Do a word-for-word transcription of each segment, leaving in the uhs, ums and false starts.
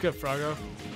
get Froggo.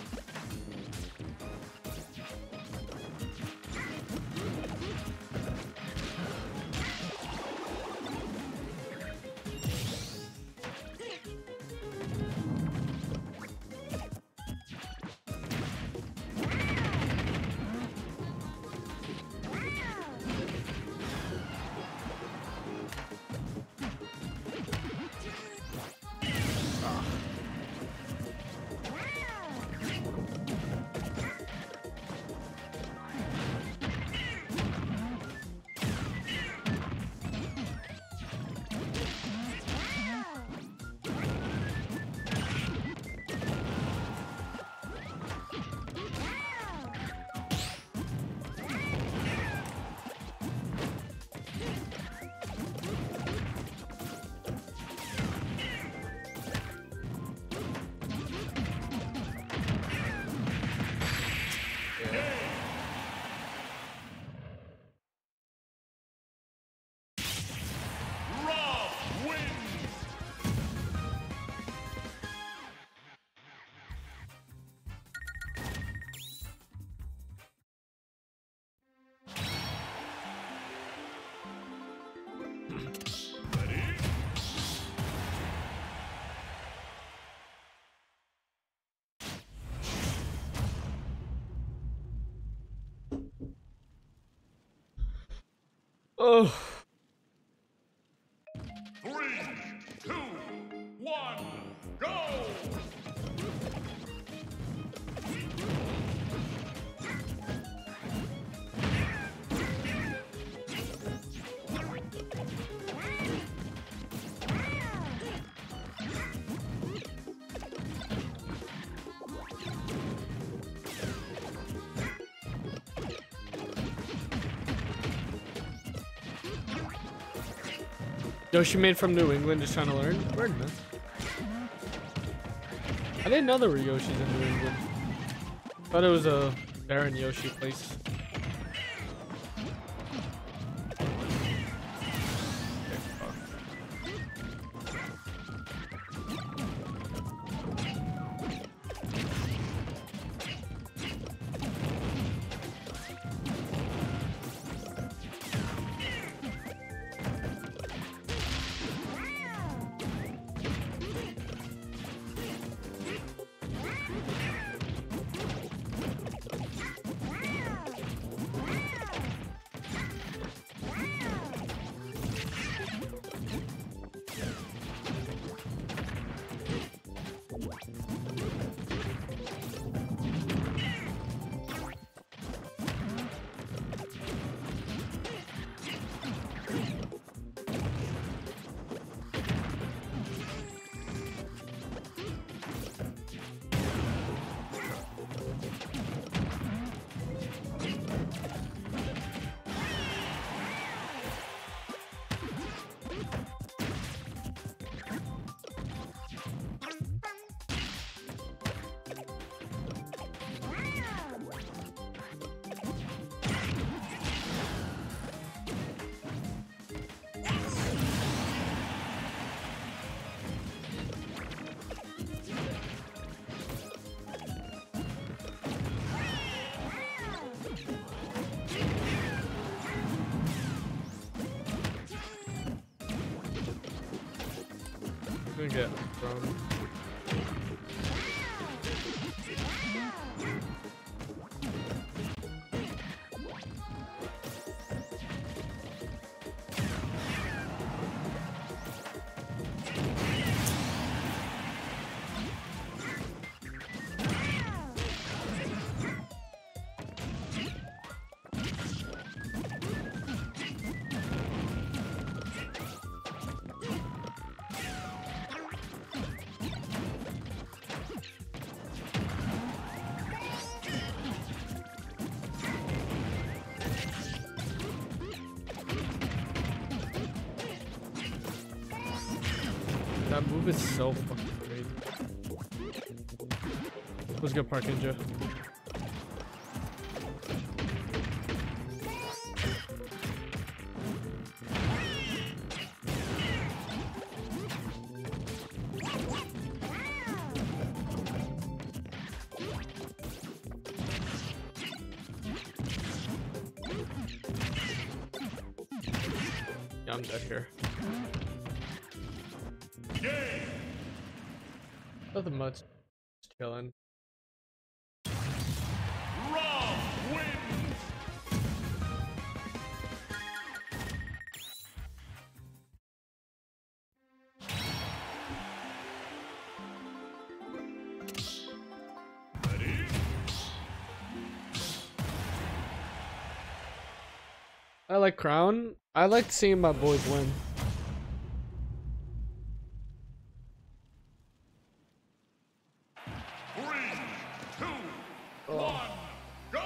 Oh. Three, two, one, go! Yoshi made from New England, just trying to learn. Word, man. I didn't know there were Yoshis in New England. Thought it was a Baron Yoshi place. Gonna get from. That move is so fucking crazy. Let's go Park Ninja. I'm dead here. Game. Nothing much. Just chilling. Rob wins. Ready? I like Crown. I like seeing my boys win. Three, two, Oh. one, go!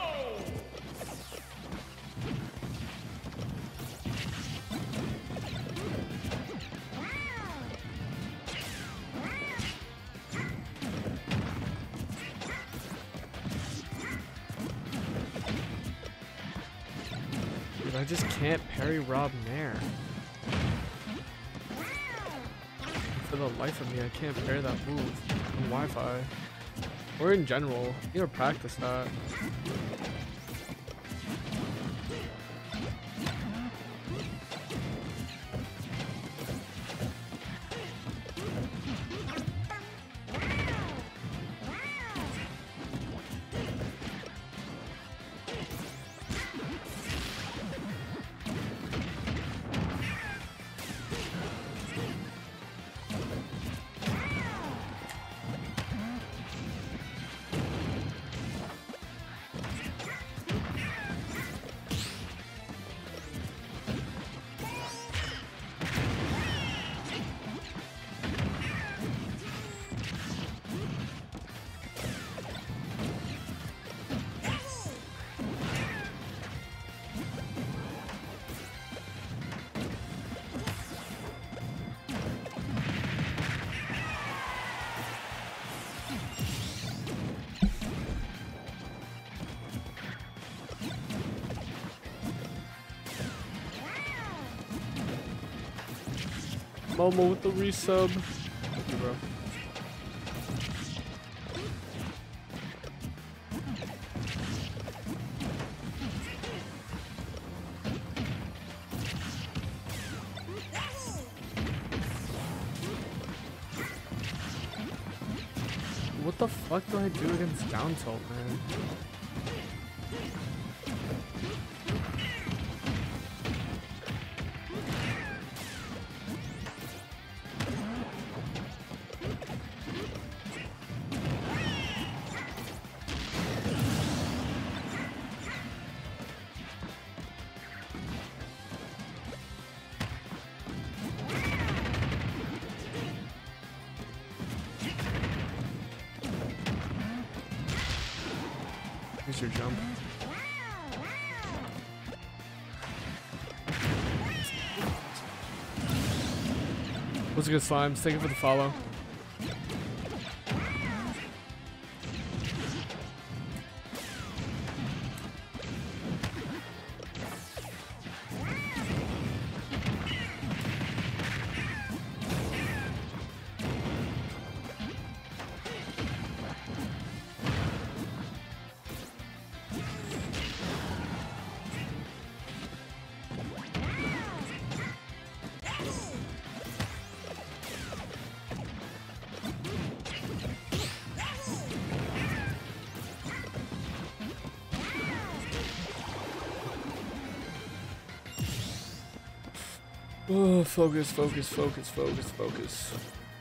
Dude, I just can't parry Rob Nair. For the life of me, I can't parry that move on Wi-Fi. Or in general. You gotta practice that. Momo with the resub. Thank you, bro. What the fuck do I do against down tilt, man? Here's your jump. What's a good slime? Thank you for the follow. Oh, focus, focus, focus, focus, focus.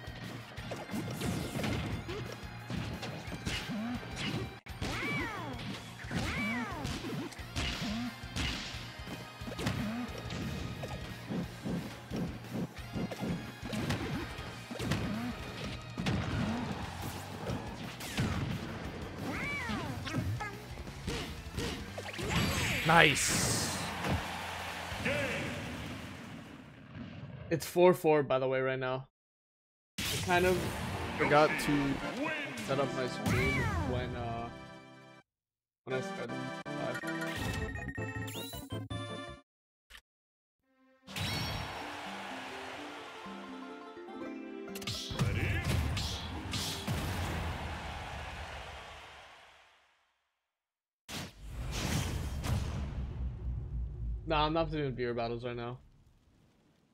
Nice. It's four four, by the way, right now. I kind of forgot to set up my screen when uh when I started live. Ready? Nah, I'm not doing beer battles right now.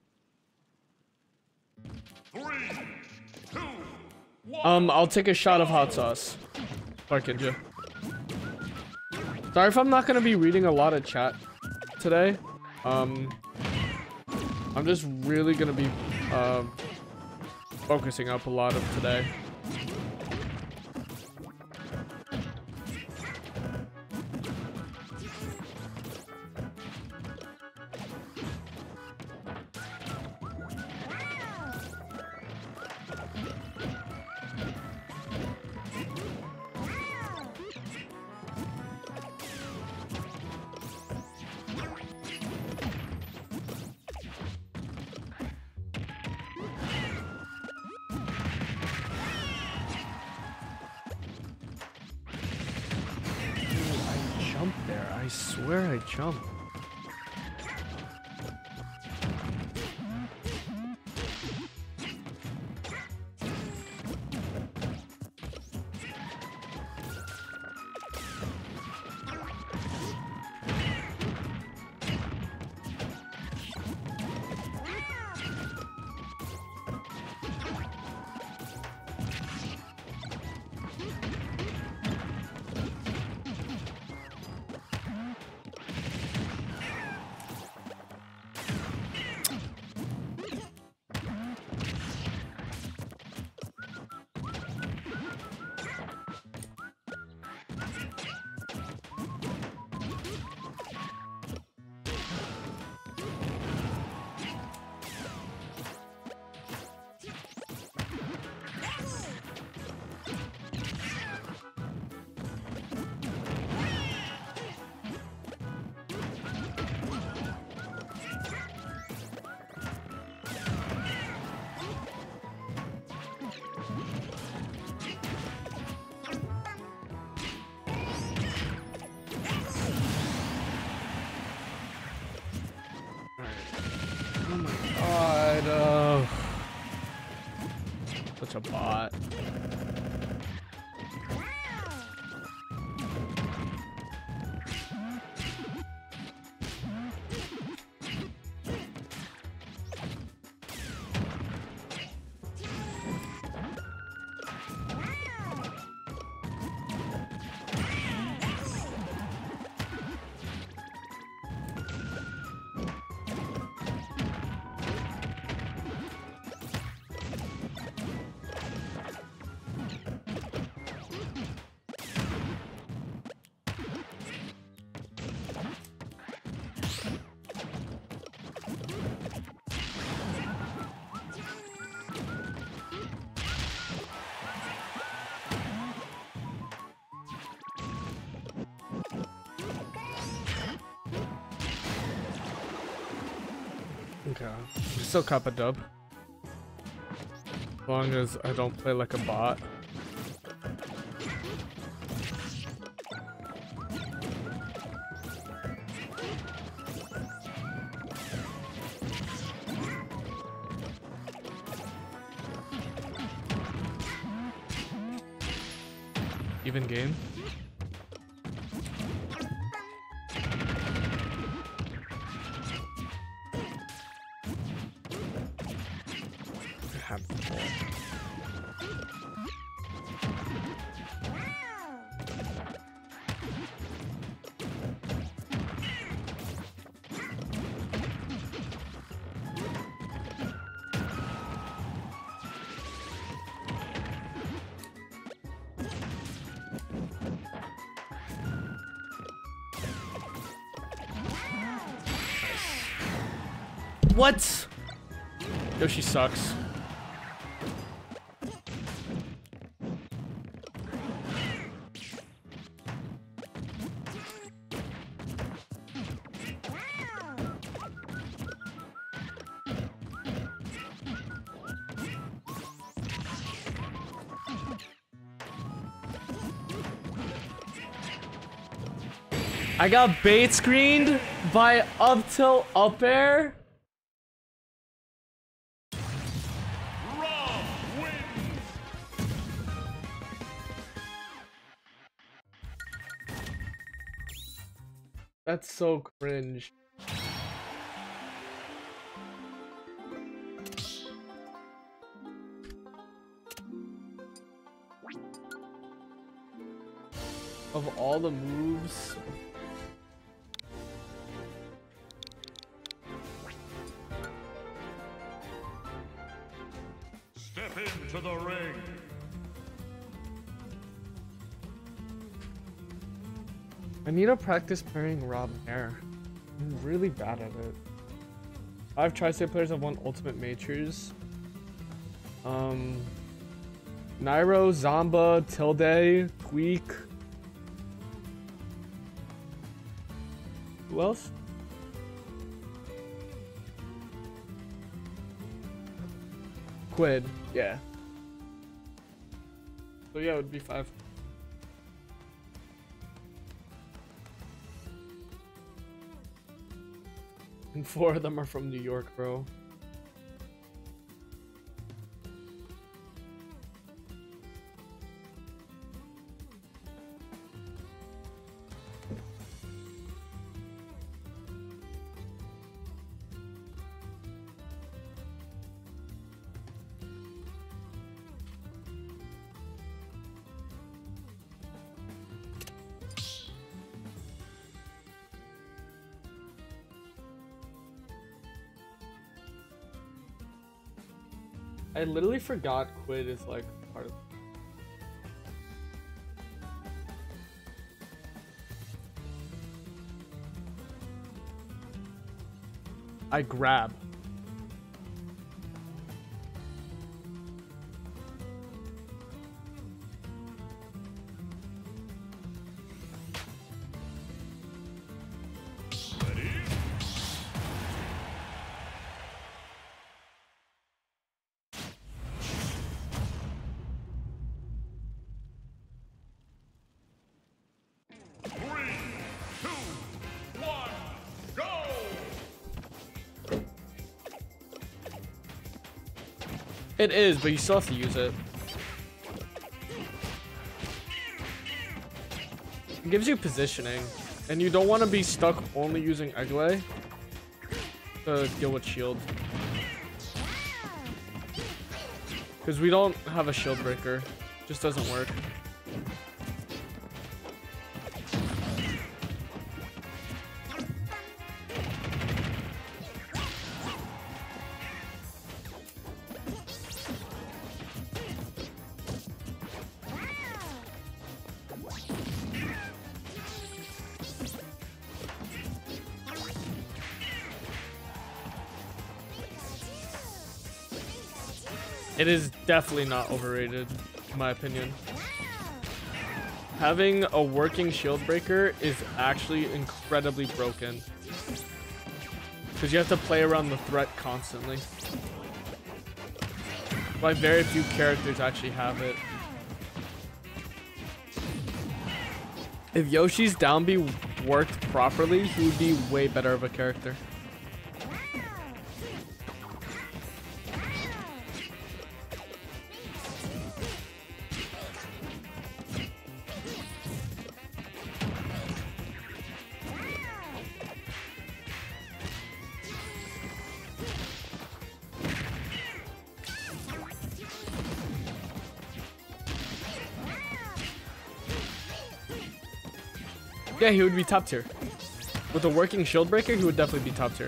Three, two, one. Um, I'll take a shot of hot sauce. Barkinja. Sorry if I'm not gonna be reading a lot of chat today. Um, I'm just really gonna be um focusing up a lot of today. I swear I jumped. Oh my god, uh, such a bot. Okay, still cop a dub. As long as I don't play like a bot. Even game. Have the ball. What? Yoshi sucks. I got bait screened by up tilt up air. That's so cringe. of all the moves. Step into the ring. I need to practice parrying Rob Nair. I'm really bad at it. Five Tri-State players have won Ultimate Majors. Um, Nairo, Zamba, Tilde, Tweak. Who else? Quid, yeah. So yeah, it would be five. And four of them are from New York, bro. I literally forgot Quid is like part of. I grab. It is, but you still have to use it. It gives you positioning, and you don't want to be stuck only using Egglay to deal with shield. Because we don't have a shield breaker. Just doesn't work. It is definitely not overrated, in my opinion. Having a working shield breaker is actually incredibly broken. Because you have to play around the threat constantly. Like, very few characters actually have it. If Yoshi's down B worked properly, he would be way better of a character. Yeah, he would be top tier. With a working shield breaker, he would definitely be top tier.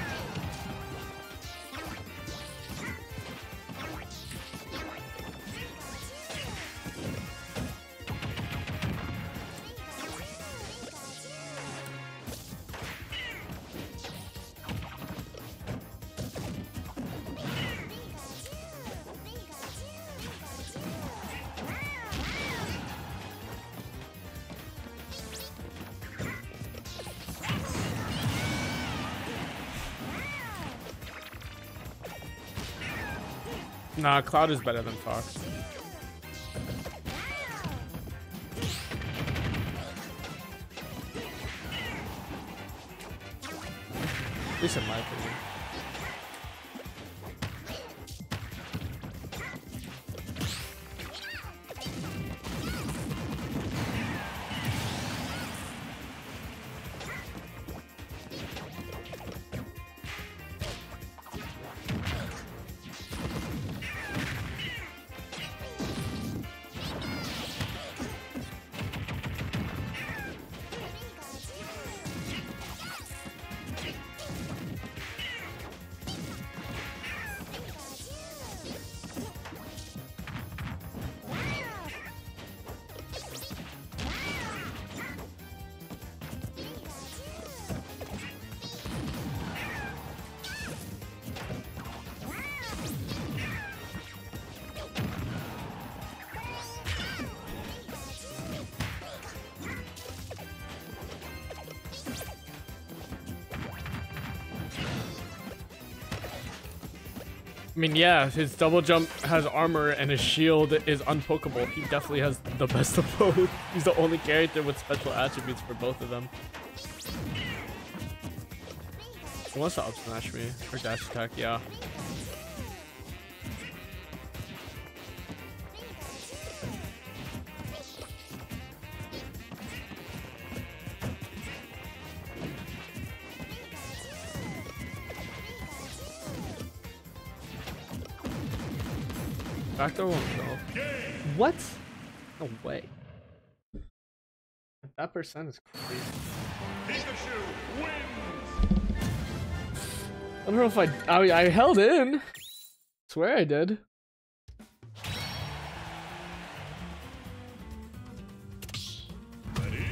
Nah, Cloud is better than Fox. At least in my opinion. mean, yeah, his double jump has armor and his shield is unpokeable. He definitely has the best of both. He's the only character with special attributes for both of them. He wants to up smash me or dash attack, yeah. Backdoor won't go. What? No way. That percent is crazy. Pikachu wins. I don't know if I, I I held in. Swear I did. Ready?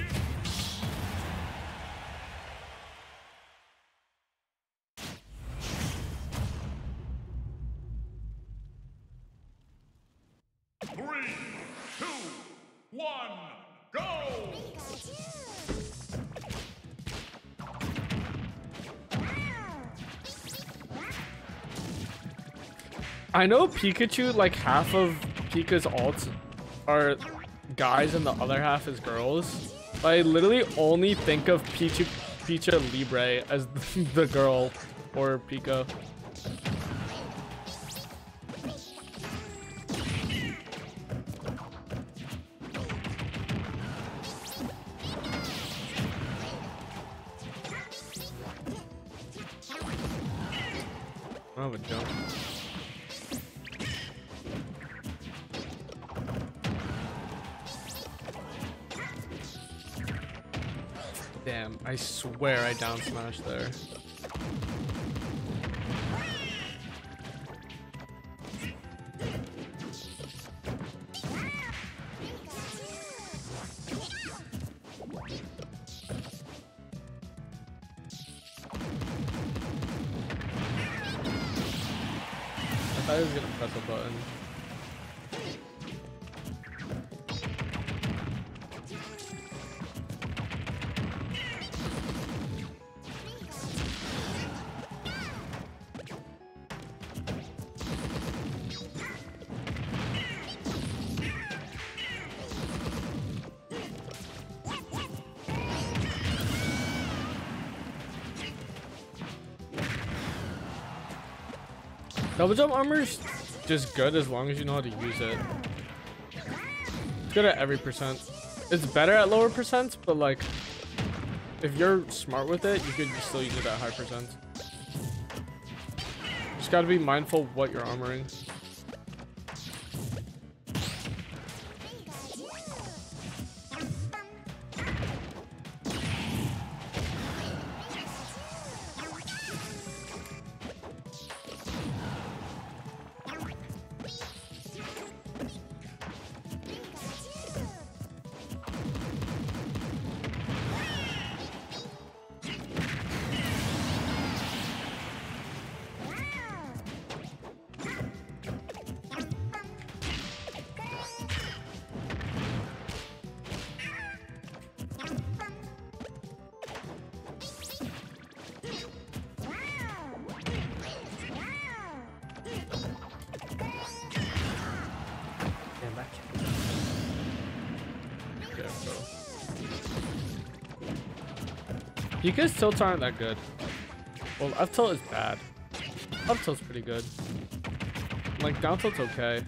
Three, two, one, go! I know Pikachu, like half of Pika's alts are guys and the other half is girls. But I literally only think of Pichu, Picha Libre as the girl or Pika. I don't have a jump. Damn, I swear I down smashed there. I thought I was gonna press a button. Double jump armor's just good as long as you know how to use it. It's good at every percent. It's better at lower percents, but like if you're smart with it, you could still use it at high percents. Just gotta be mindful of what you're armoring. Pika's tilts aren't that good. Well, F tilt is bad. Up tilt's pretty good. Like down tilt's okay.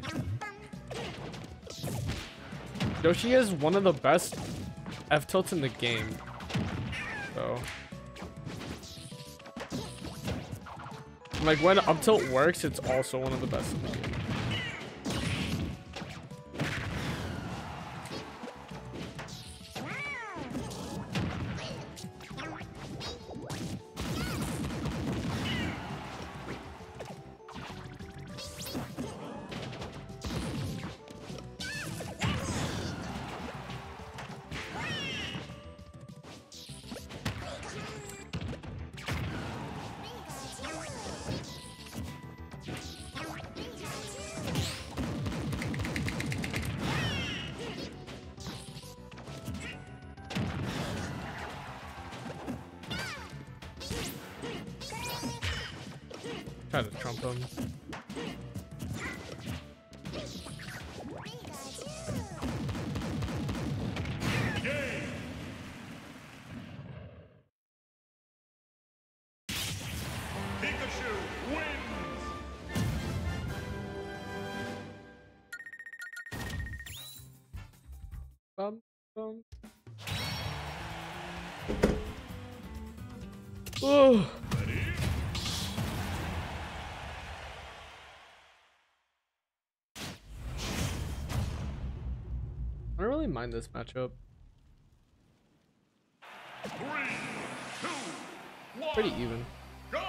Yoshi is one of the best F tilts in the game. So like when up tilt works, it's also one of the best in the game. Try to trump him. Bum, bum. Oh. I don't really mind this matchup. Three, two, one, Pretty even. go!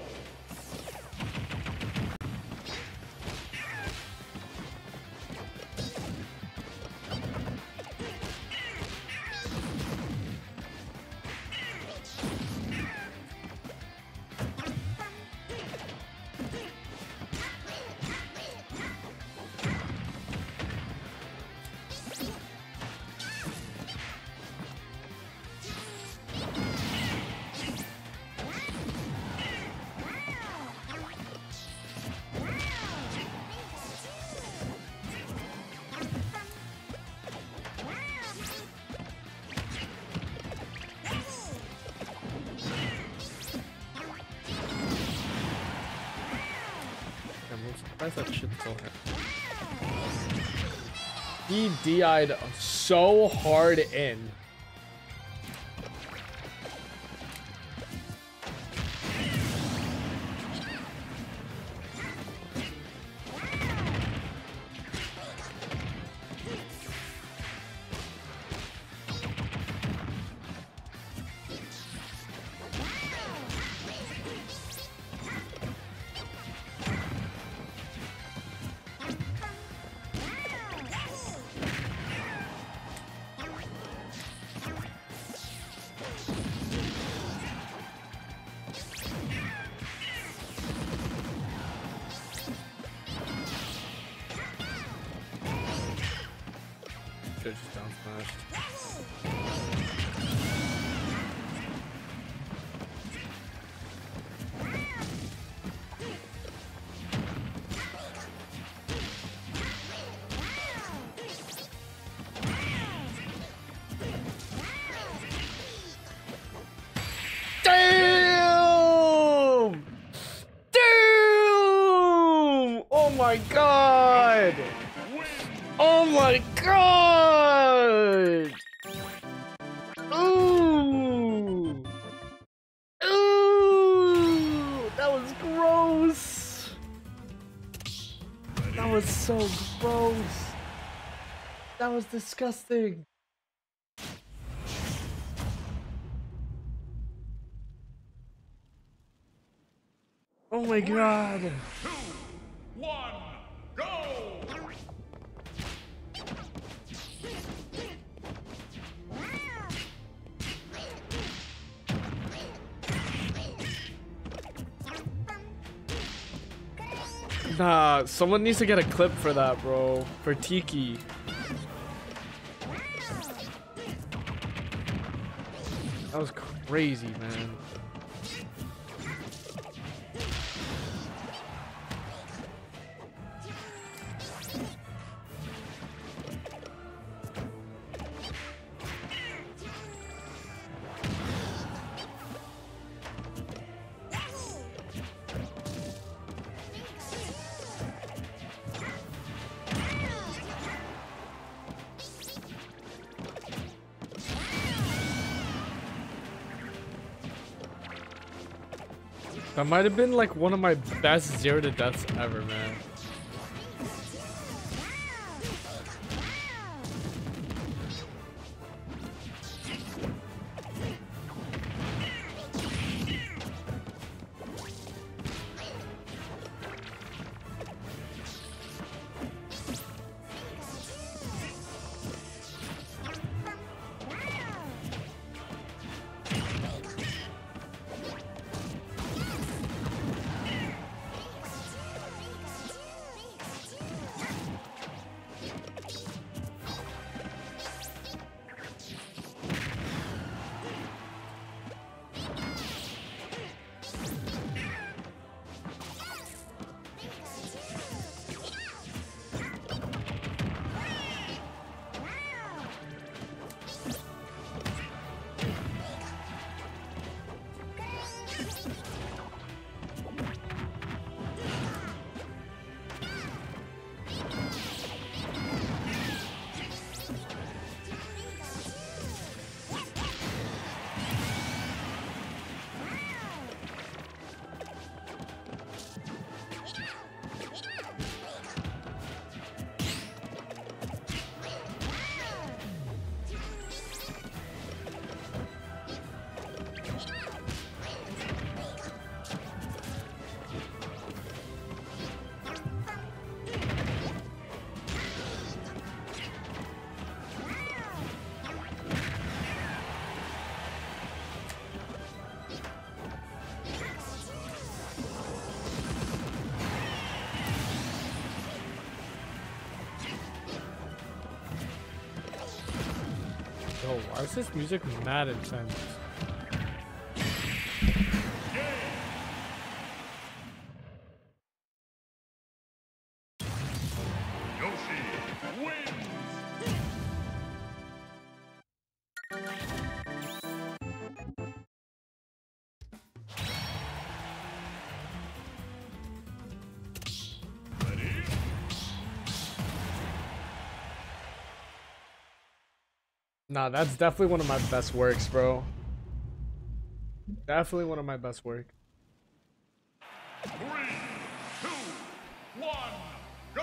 I'm surprised that shit still hit. He D I'd so hard in. Should've just down smashed. Damn! Damn! Oh my god! Oh my god! Ooh! Ooh! That was gross! That was so gross! That was disgusting! Oh my god! Two, one, go! Nah, someone needs to get a clip for that, bro. For Tiki. That was crazy, man. That might have been like one of my best zero to deaths ever, man. Yo, why is this music mad intense? Yoshi wins. Ready? Nah, that's definitely one of my best works, bro. Definitely one of my best work. Three, two, one, go!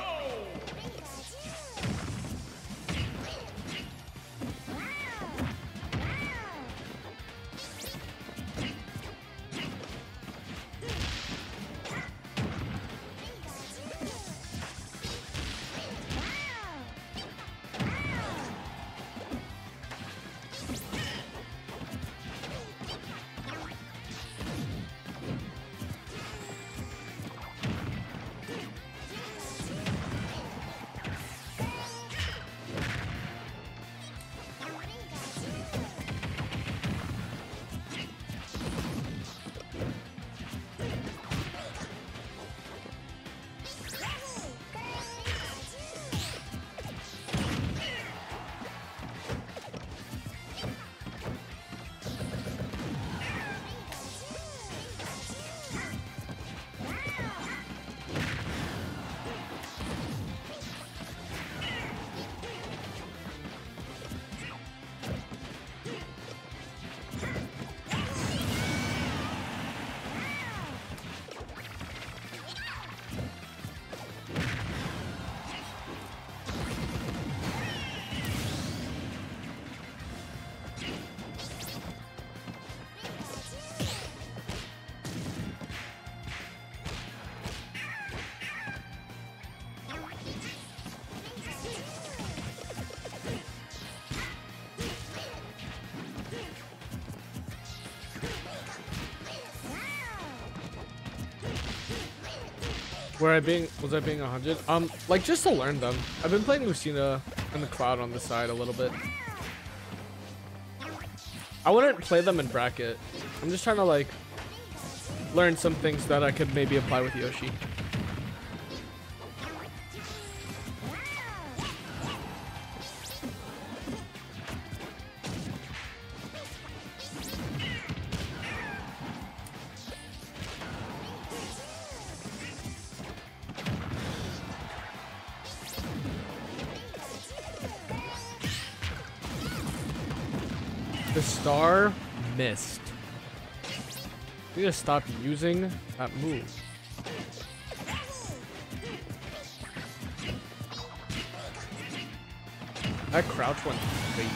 Were I being, was I being one hundred? Um, like just to learn them. I've been playing Lucina and the Cloud on the side a little bit. I wouldn't play them in bracket. I'm just trying to like learn some things that I could maybe apply with Yoshi. The star missed. We need to stop using that move. That crouch went crazy.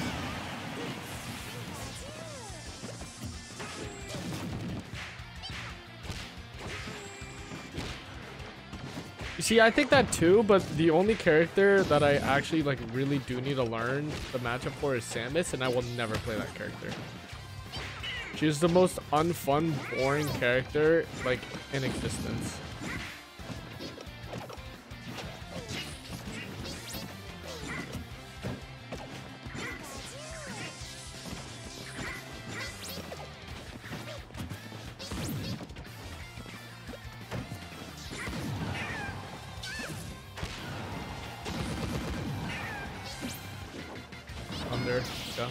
You see, I think that too, but the only character that I actually like really do need to learn the matchup for is Samus, and I will never play that character. She's the most unfun, boring character like in existence. Under, go.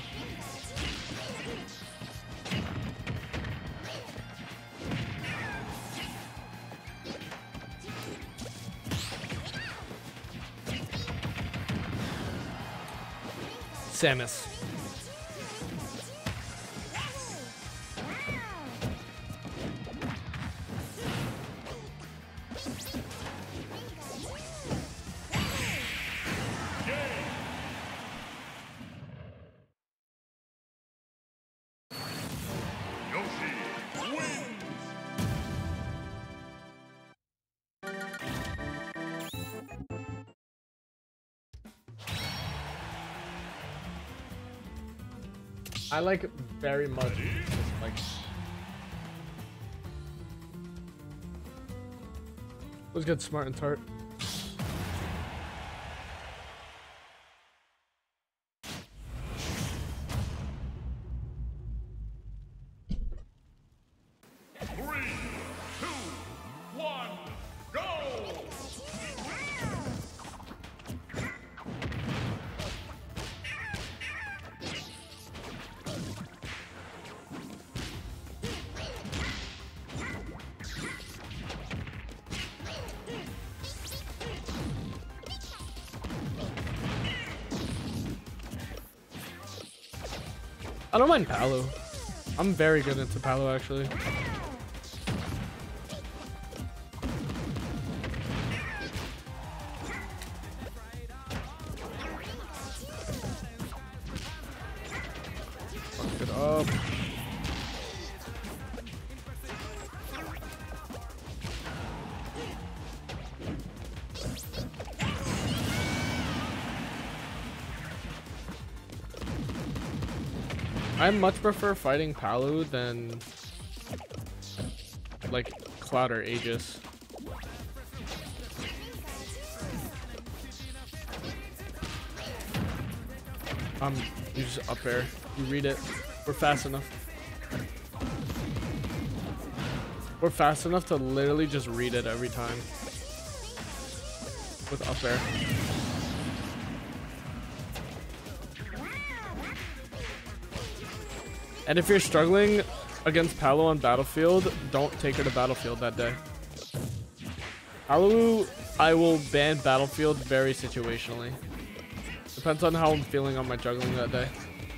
Samus. Yoshi wins. I like very much just like was good, smart and tart. Three, two, one, go! I don't mind Palu. I'm very good into Palu actually. Fuck it up. I much prefer fighting Palu than like Cloud or Aegis. Um, you just up air. You read it. We're fast enough. We're fast enough to literally just read it every time. With up air. And if you're struggling against Palu on Battlefield, don't take her to Battlefield that day. Palu, I will ban Battlefield very situationally. Depends on how I'm feeling on my juggling that day.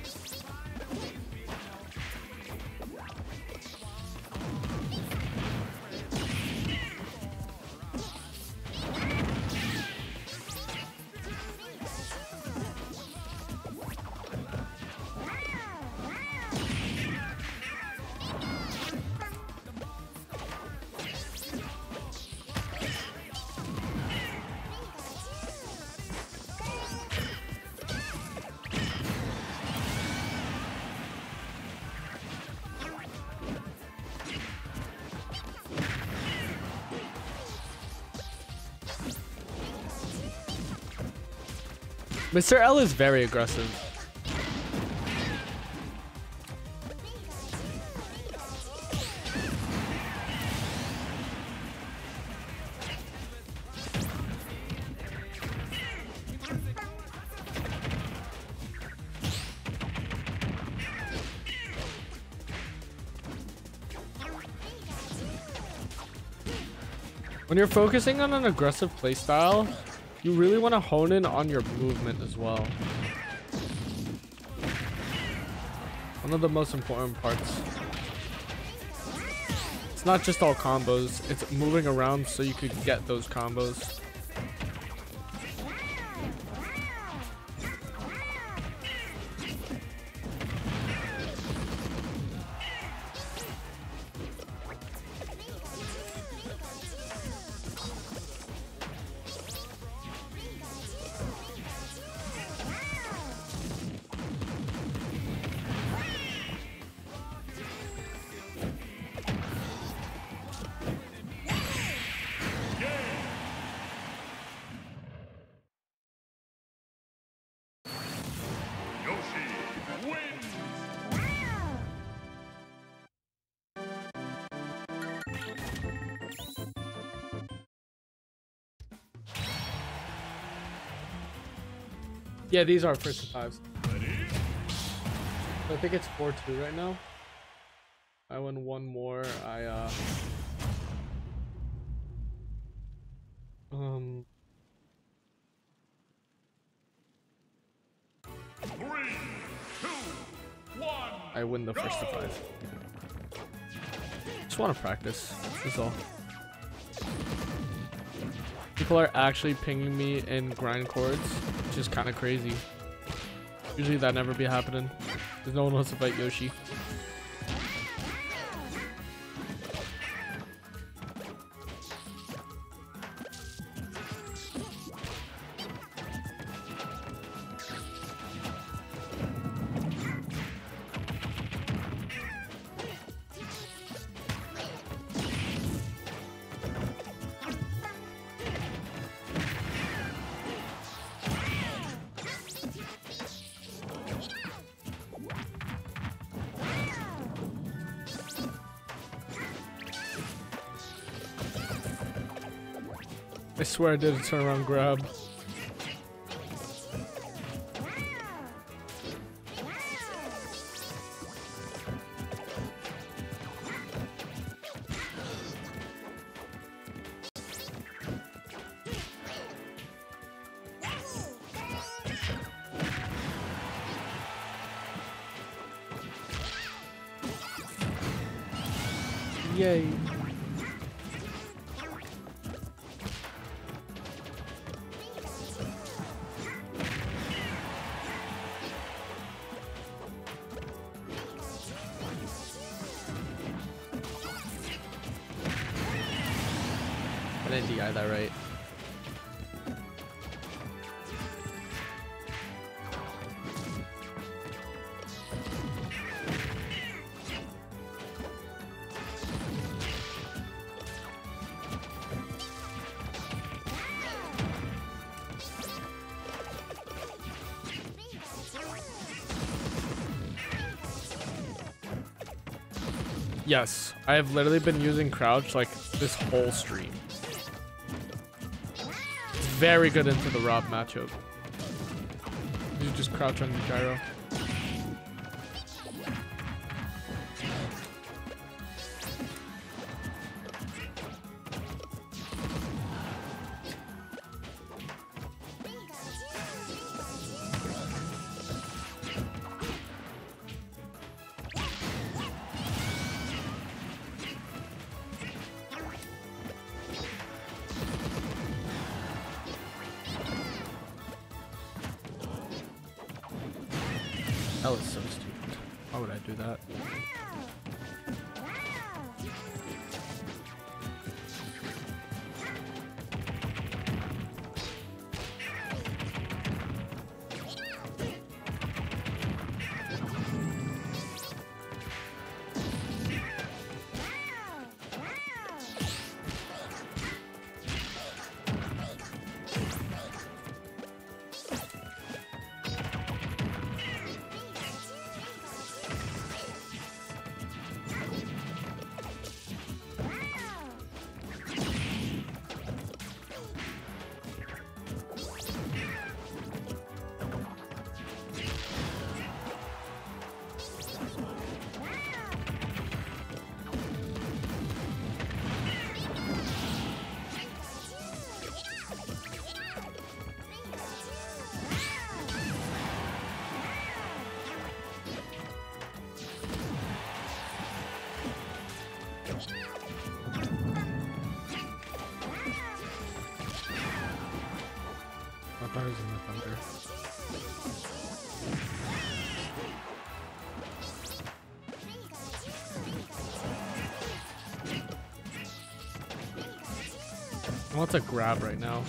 Mister L is very aggressive. When you're focusing on an aggressive playstyle, you really want to hone in on your movement as well. One of the most important parts. It's not just all combos, it's moving around so you could get those combos. Yeah, these are first to fives. I think it's four two right now. I win one more. I uh um Three, two, one, I win the first to five. Just want to practice. That's all. People are actually pinging me in grind chords, which is kind of crazy. Usually that never be happening. Because no one wants to fight Yoshi. I swear I did a turnaround grab. Yay. I didn't D I that right. Yes, I have literally been using crouch like this whole stream. Very good into the Rob matchup. You just crouch on the gyro. That was so stupid. Why would I do that? I thought it was in the thunder. I want to grab right now.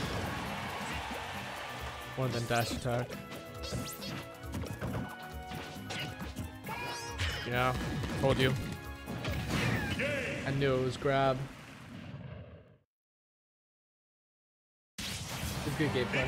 More than dash attack. Yeah, told you. I knew it was grab. It's good gameplay.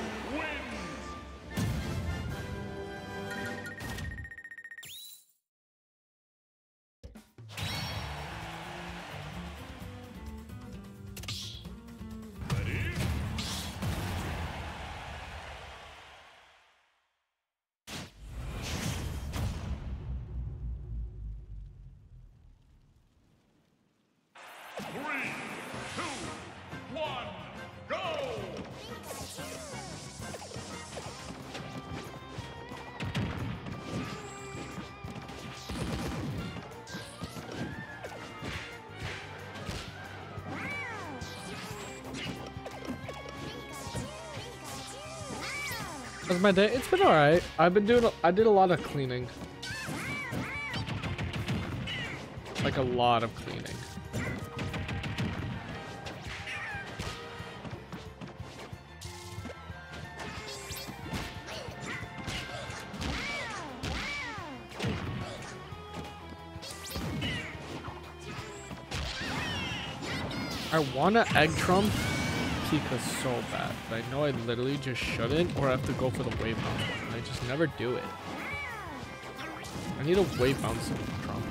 How's my day? It's been alright. I've been doing, I did a lot of cleaning. Like a lot of cleaning. I wanna egg trump Pika so bad, but I know I literally just shouldn't, or I have to go for the wave bounce one, and I just never do it. I need a wave bounce trump.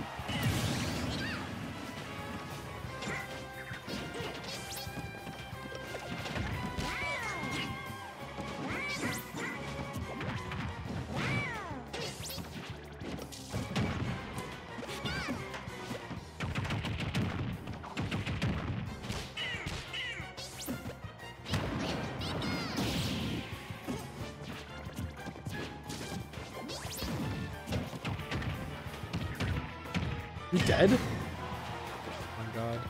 You dead? Oh my god.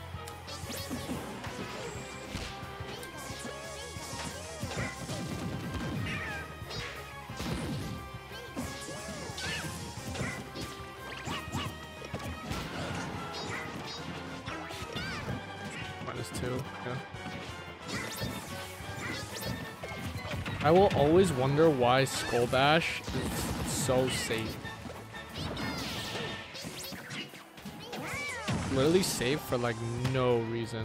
Minus two, yeah. I will always wonder why Skull Bash is so safe. Literally safe for like no reason.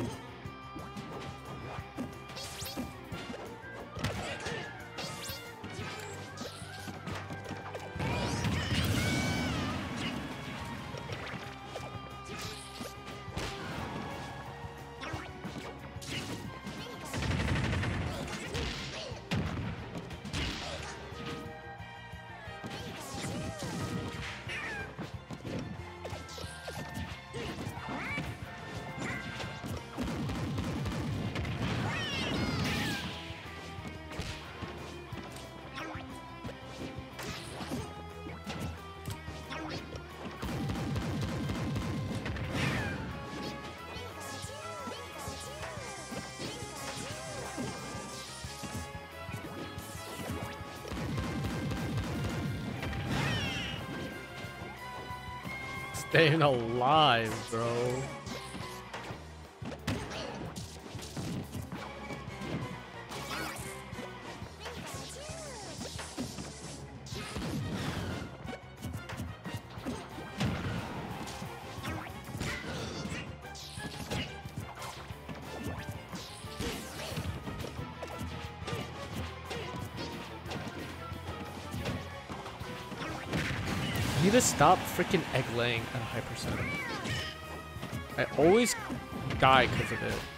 Staying alive, bro. I need to stop freaking egg laying at high percent. I always die because of it.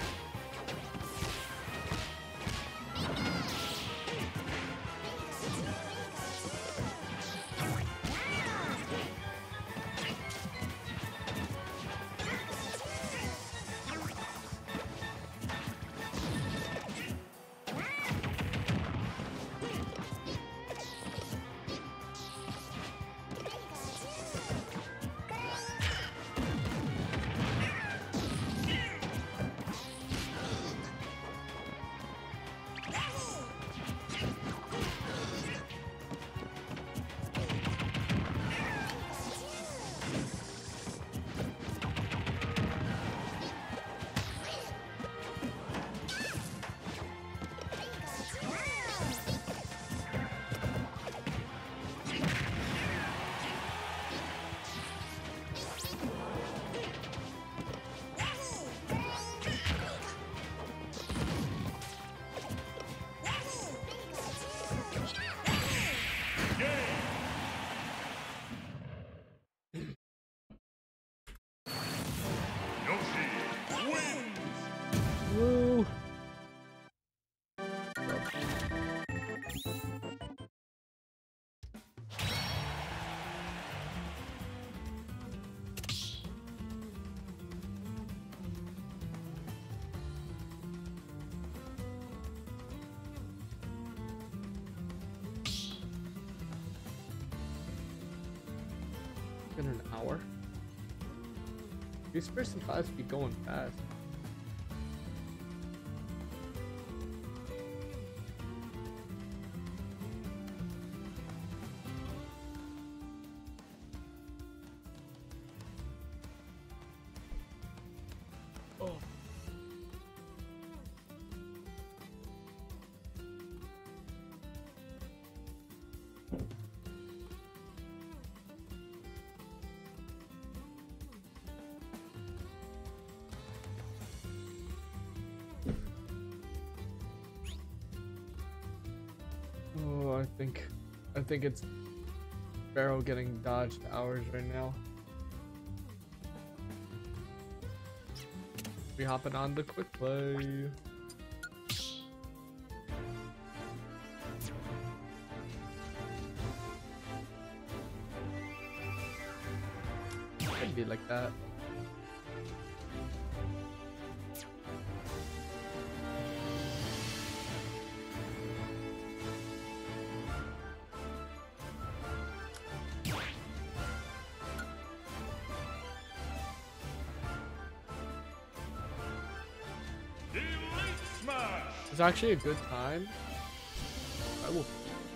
Woo. In an hour? These first and fives be going fast. Oh. Oh, I think, I think it's Barrow getting dodged hours right now. We hopping on the quick play. Could be like that. is actually a good time. I will.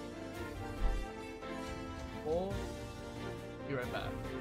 We'll be right back.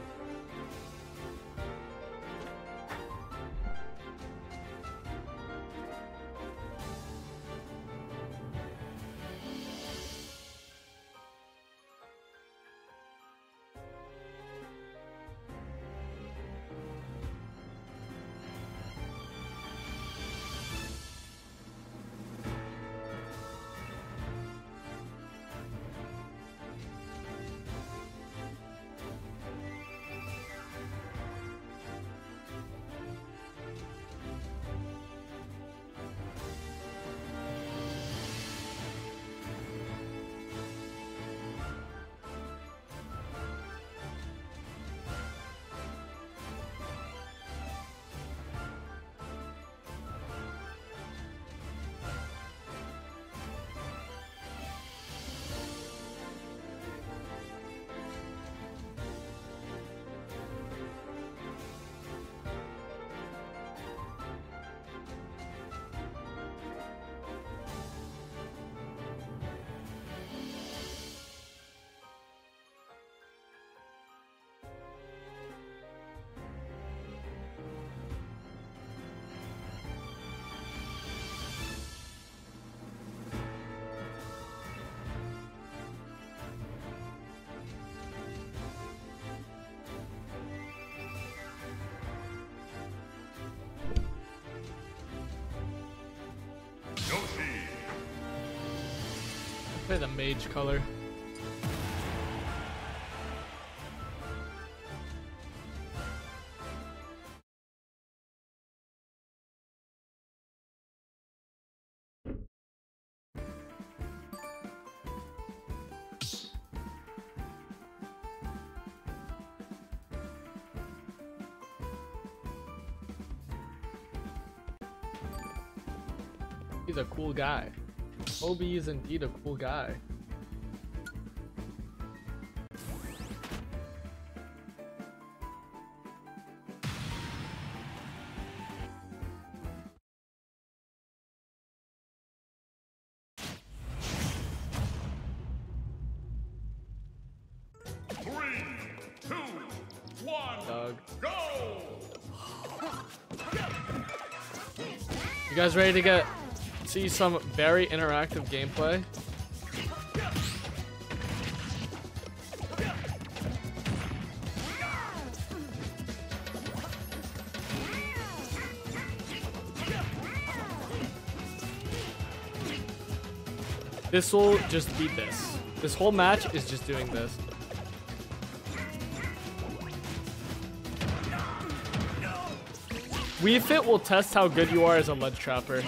Play the mage color. He's a cool guy. Obi is indeed a cool guy. Three, two, one, Doug. go! You guys ready to get see some very interactive gameplay? This will just beat this. This whole match is just doing this. Wii Fit will test how good you are as a ledge trapper.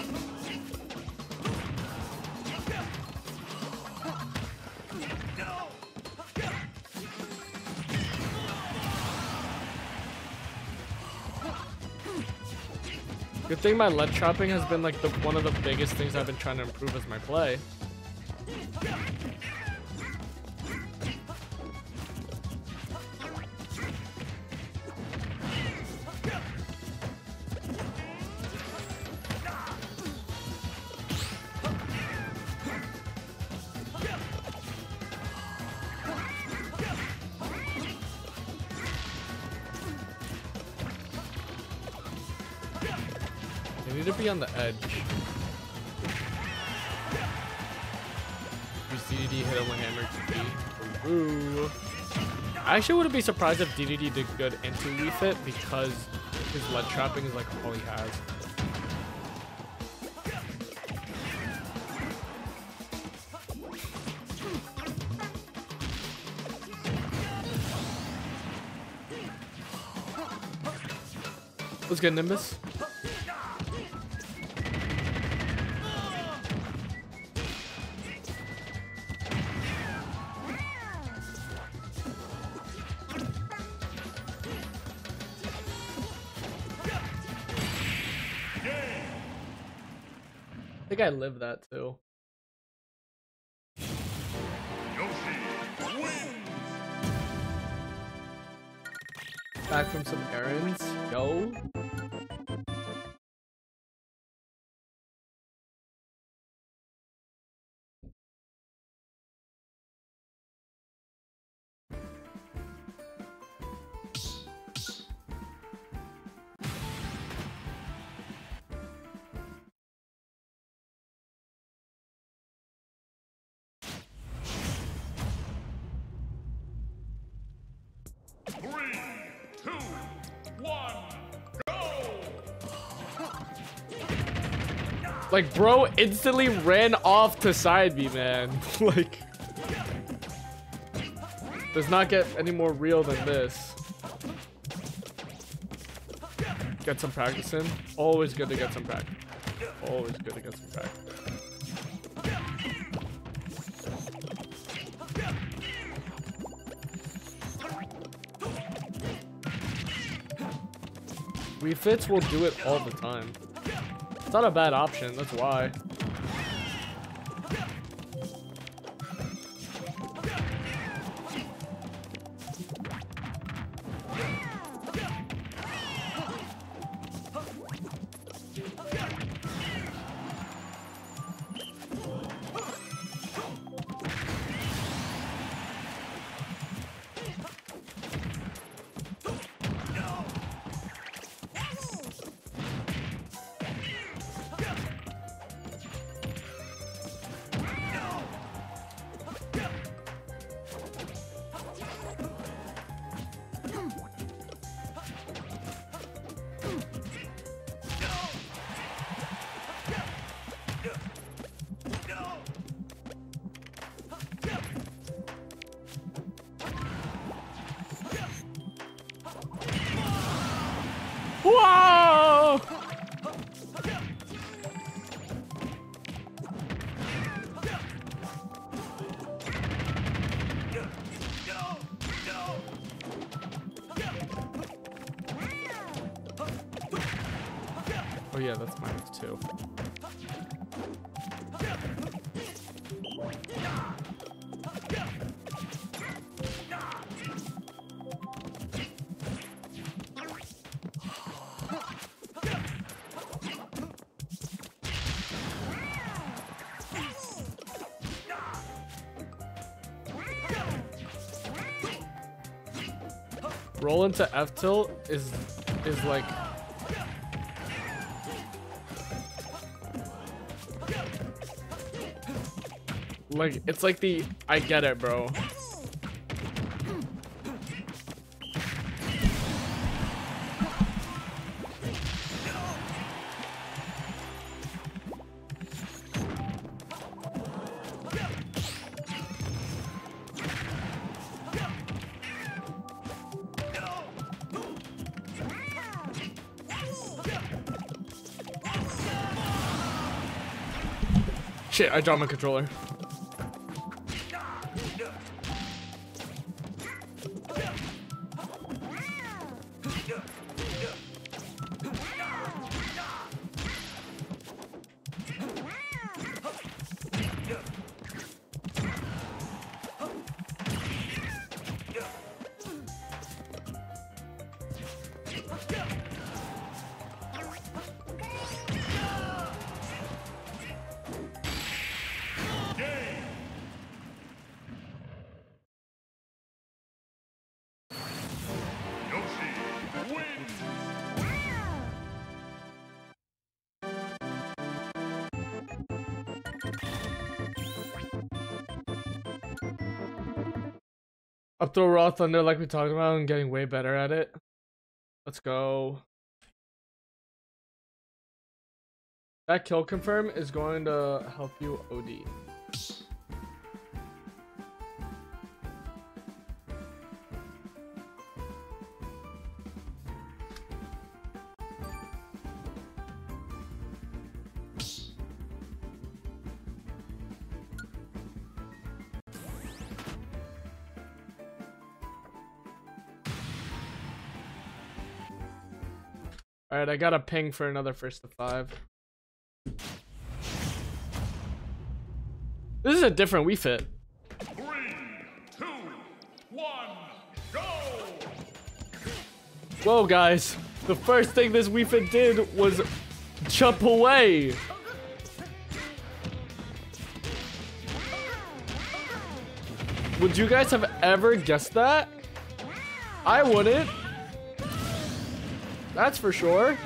Good thing my ledge trapping has been like the one of the biggest things I've been trying to improve as my play. They need to be on the edge. Use D D D, hit him with hammer T P. Ooh. I actually wouldn't be surprised if D D D did good into Wii Fit because his lead trapping is like all he has. Let's get Nimbus. I think I lived that too. Back from some errands. Yo. one, go! Like, bro instantly ran off to side me, man. Like, does not get any more real than this. Get some practice in. Always good to get some practice. Always good to get some practice. Wii Fits will do it all the time. It's not a bad option, that's why. Whoa! Oh yeah, that's minus two. Roll into F tilt is is like like it's like the I get it, bro. Shit, I dropped my controller. Up throw Raw Thunder like we talked about and getting way better at it. Let's go. That kill confirm is going to help you O D. Alright, I got a ping for another first to five. This is a different Wii Fit. Three, two, one, go! Whoa, guys. The first thing this Wii Fit did was jump away. Would you guys have ever guessed that? I wouldn't. That's for sure.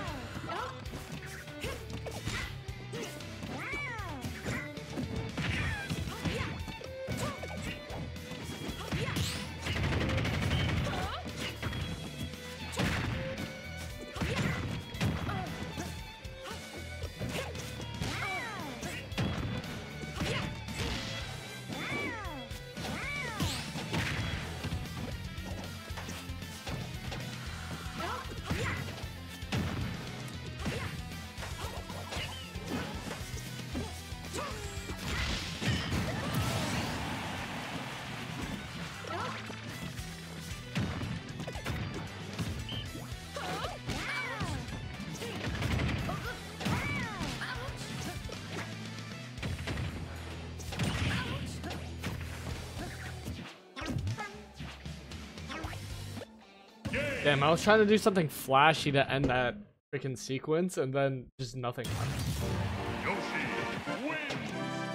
Damn, I was trying to do something flashy to end that freaking sequence, and then just nothing happened. Yoshi wins.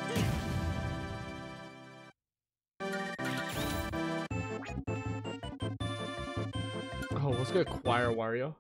Oh, let's get Choir Wario.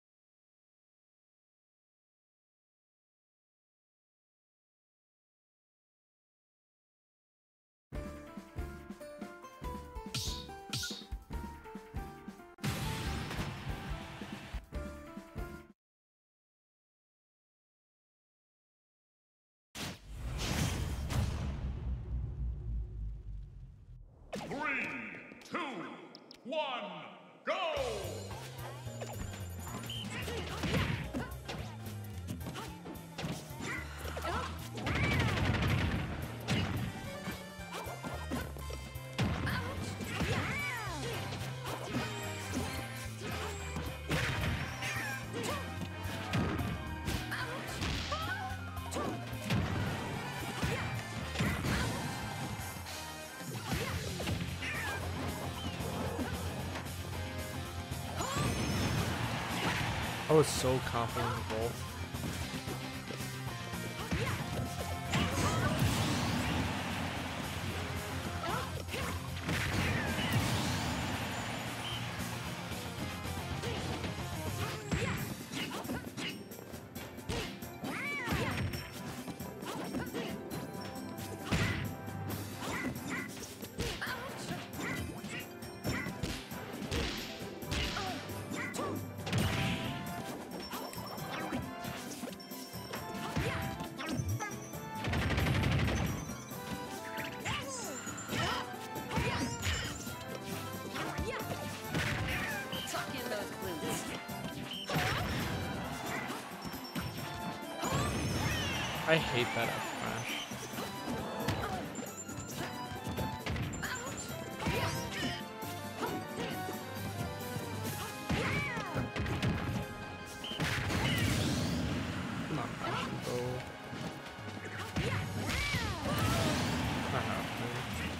Three, two, one, go! I was so confident in both. I hate that F smash. Come on, Passion Bow. Not happening.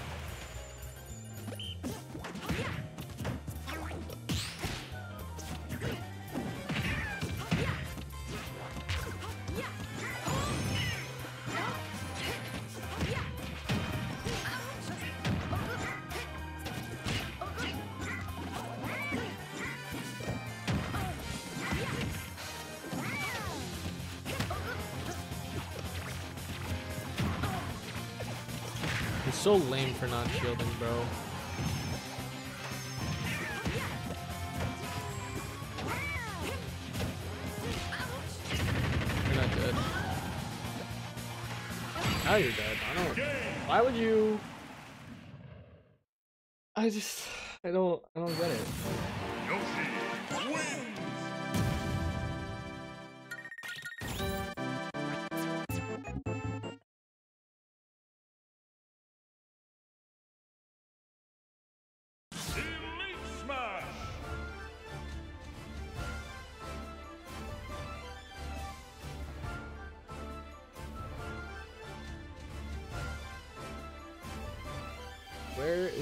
He's so lame for not shielding, bro. You're not dead. Now you're dead. I don't. Why would you? I just. I don't. I don't get it. Yoshi wins. Elite Smash. Where is?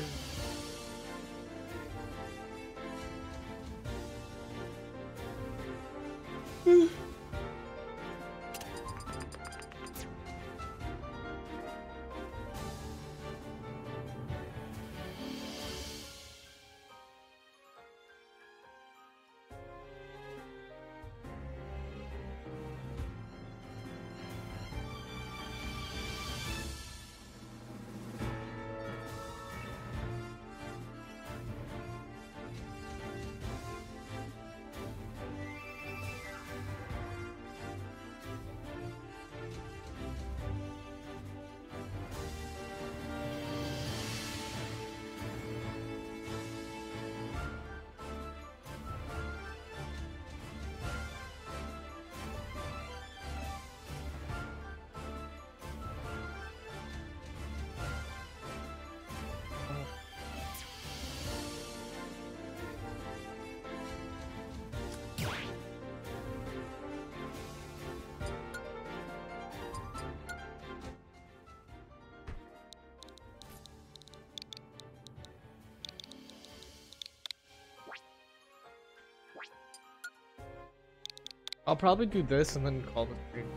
I'll probably do this and then call the stream.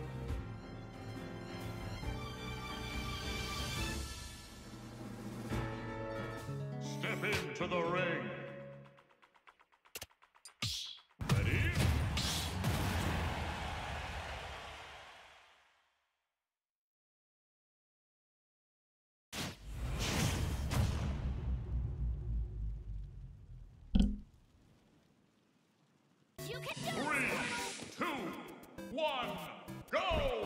Step into the ring. Ready? Three, two, one, go!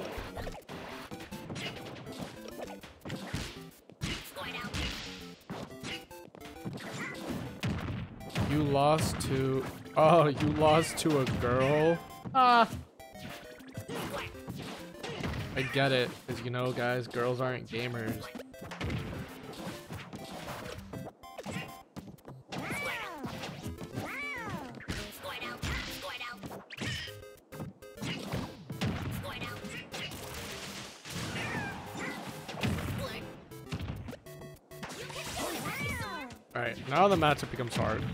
You lost to... Oh, you lost to a girl? Ah! I get it, because you know, guys, girls aren't gamers. Alright, now the matchup becomes hard.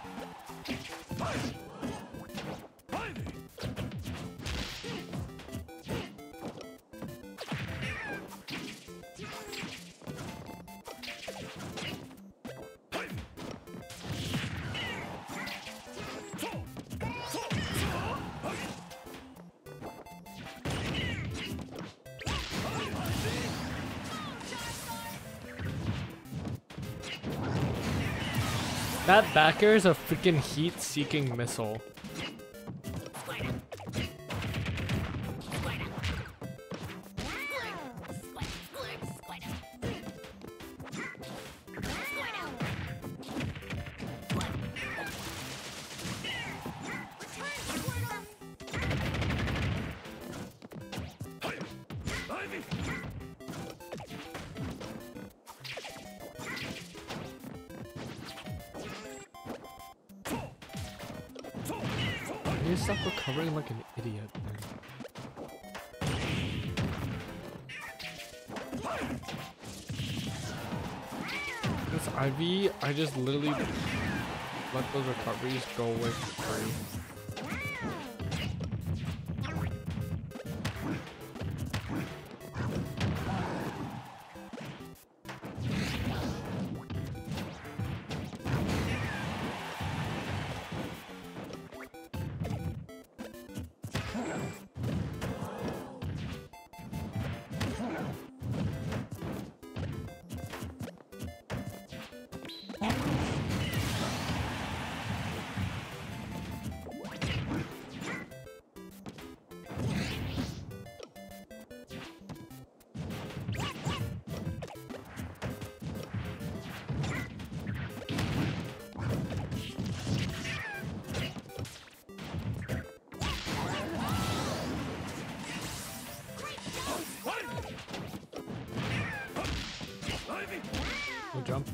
That backer is a freaking heat-seeking missile. You stop recovering like an idiot, man. This Ivy, I just literally let those recoveries go away for free. We'll jump.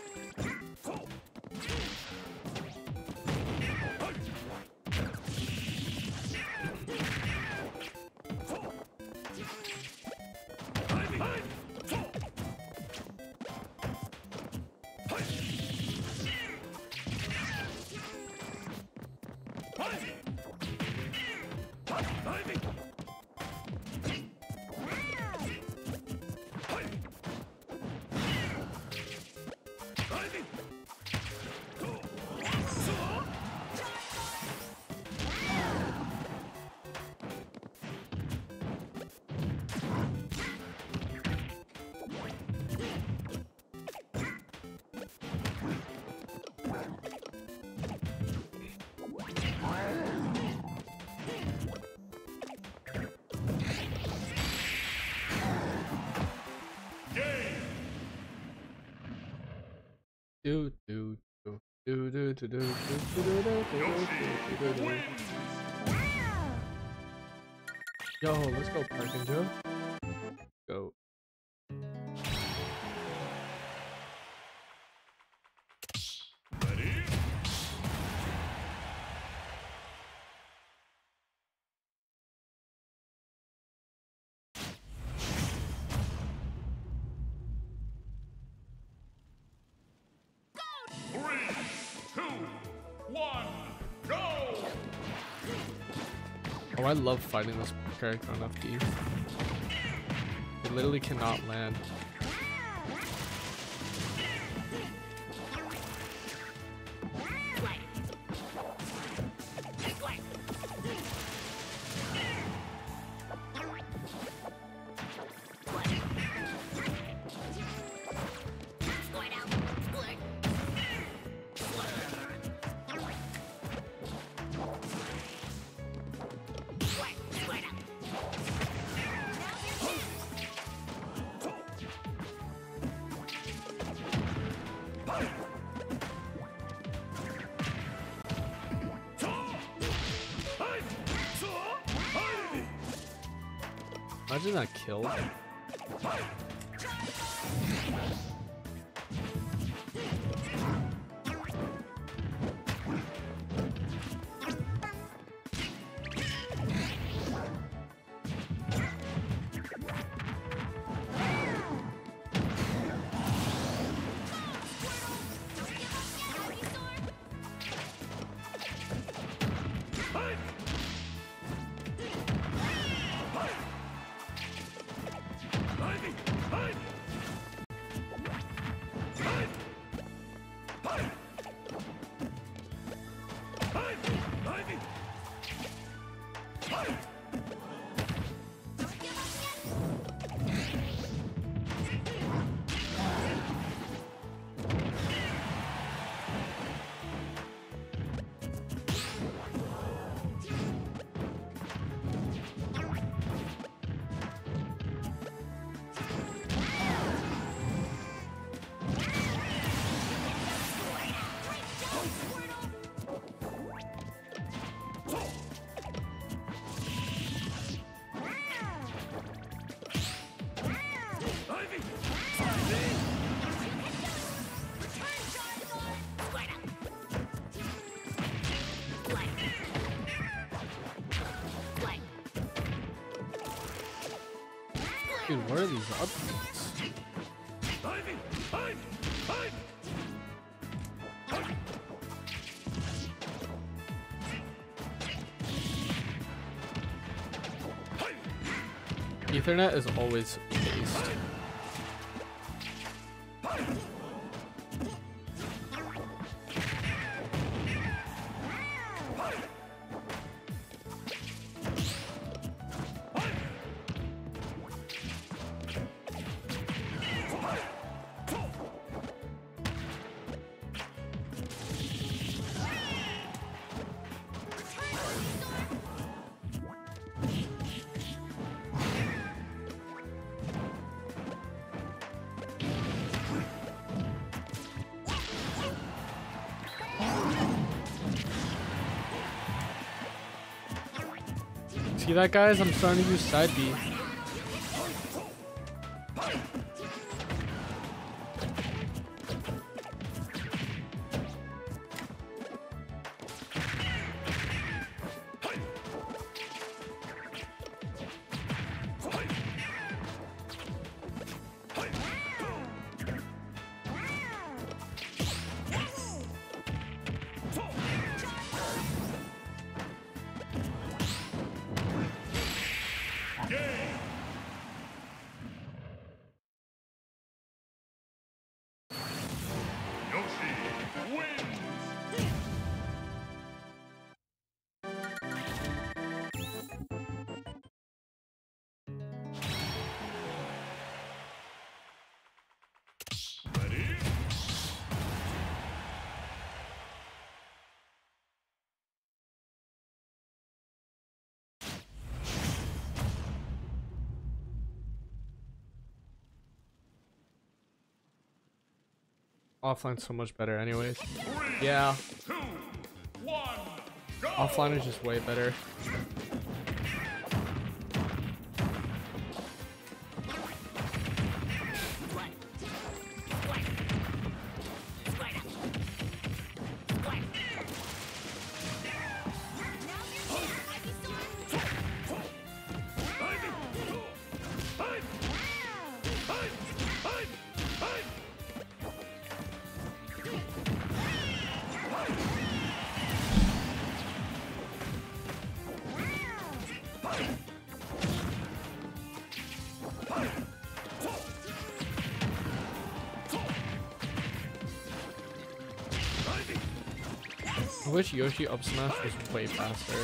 Do do do do do do do do do do do do. Yo, let's go, Park and Joe. Go. Ready? Three, two, one, go! Oh, I love fighting this character on F D. It literally cannot land. Imagine that kill. Dude, what are these updates? Ethernet is always based. See that, guys? I'm starting to use side B. Offline's so much better anyways. Yeah. Offline is just way better. I wish Yoshi up smash was way faster.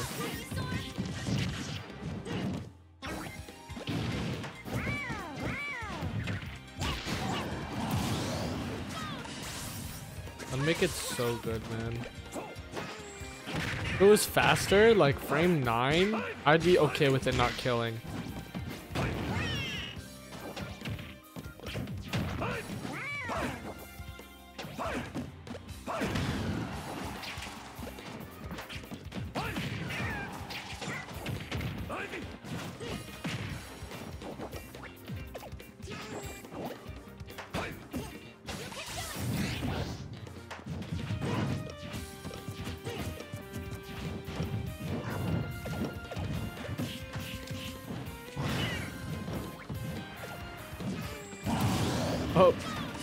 I'd make it so good, man. If it was faster, like frame nine, I'd be okay with it not killing. Oh.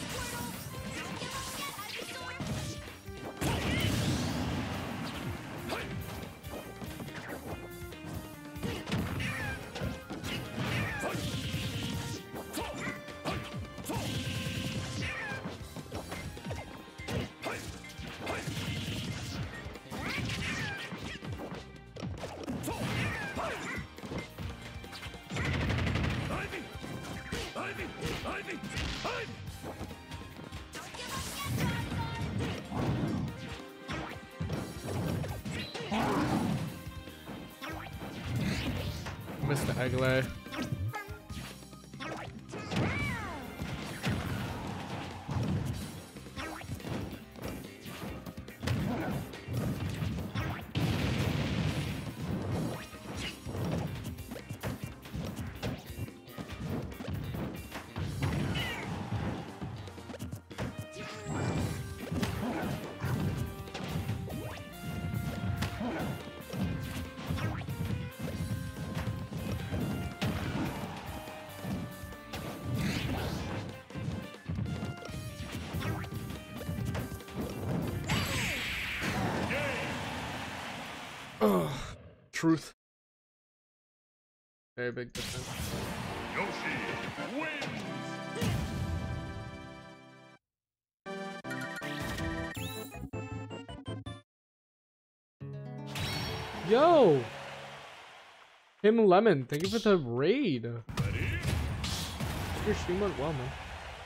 Mister Eggley. Oh, truth. Very big difference. Yoshi wins. Yo! Him Lemon, thank you for the raid. Ready? Your stream went well, man.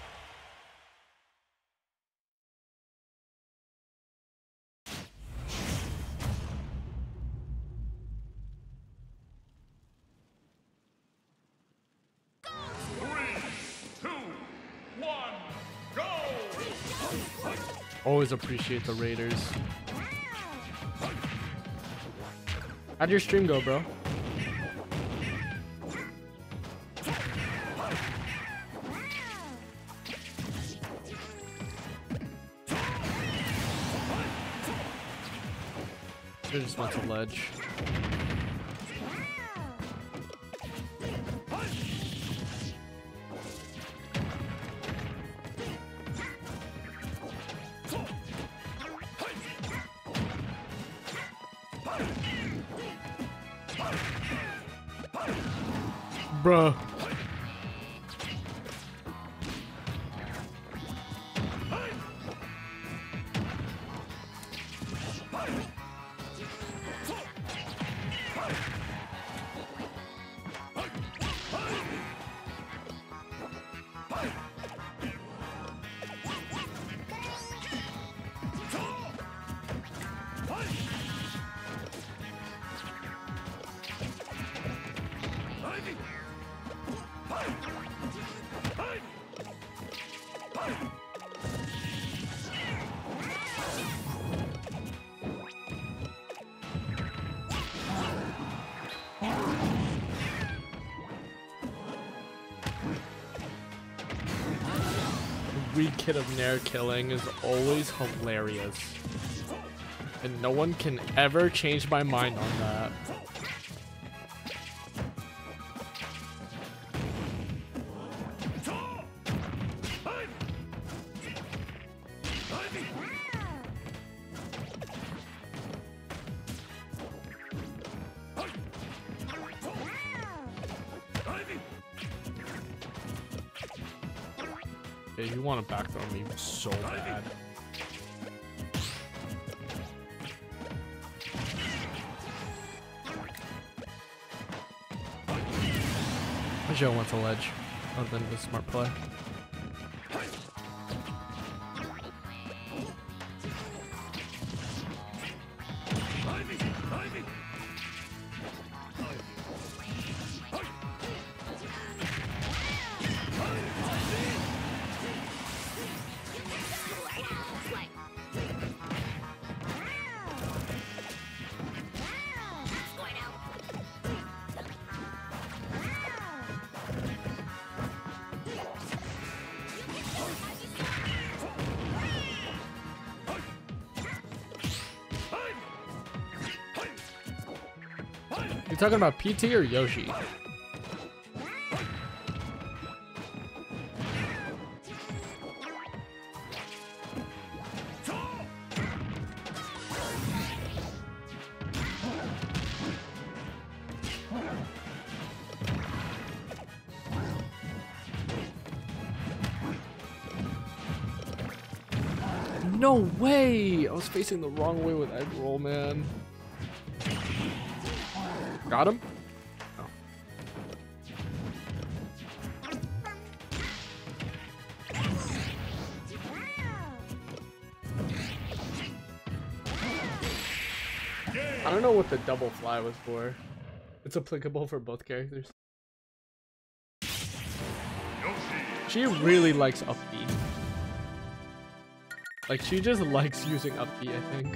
Always appreciate the raiders. How'd your stream go, bro? I just want a ledge. Bruh. Weed kid of Nair killing is always hilarious. And no one can ever change my mind on that. Yeah, you want to backthrow me so bad. Joe wants a ledge. That would have been a smart play. You talking about P T or Yoshi? No way! I was facing the wrong way with egg roll, man. Got him? Oh. I don't know what the double fly was for. It's applicable for both characters. She really likes up B. Like, she just likes using up B, I think.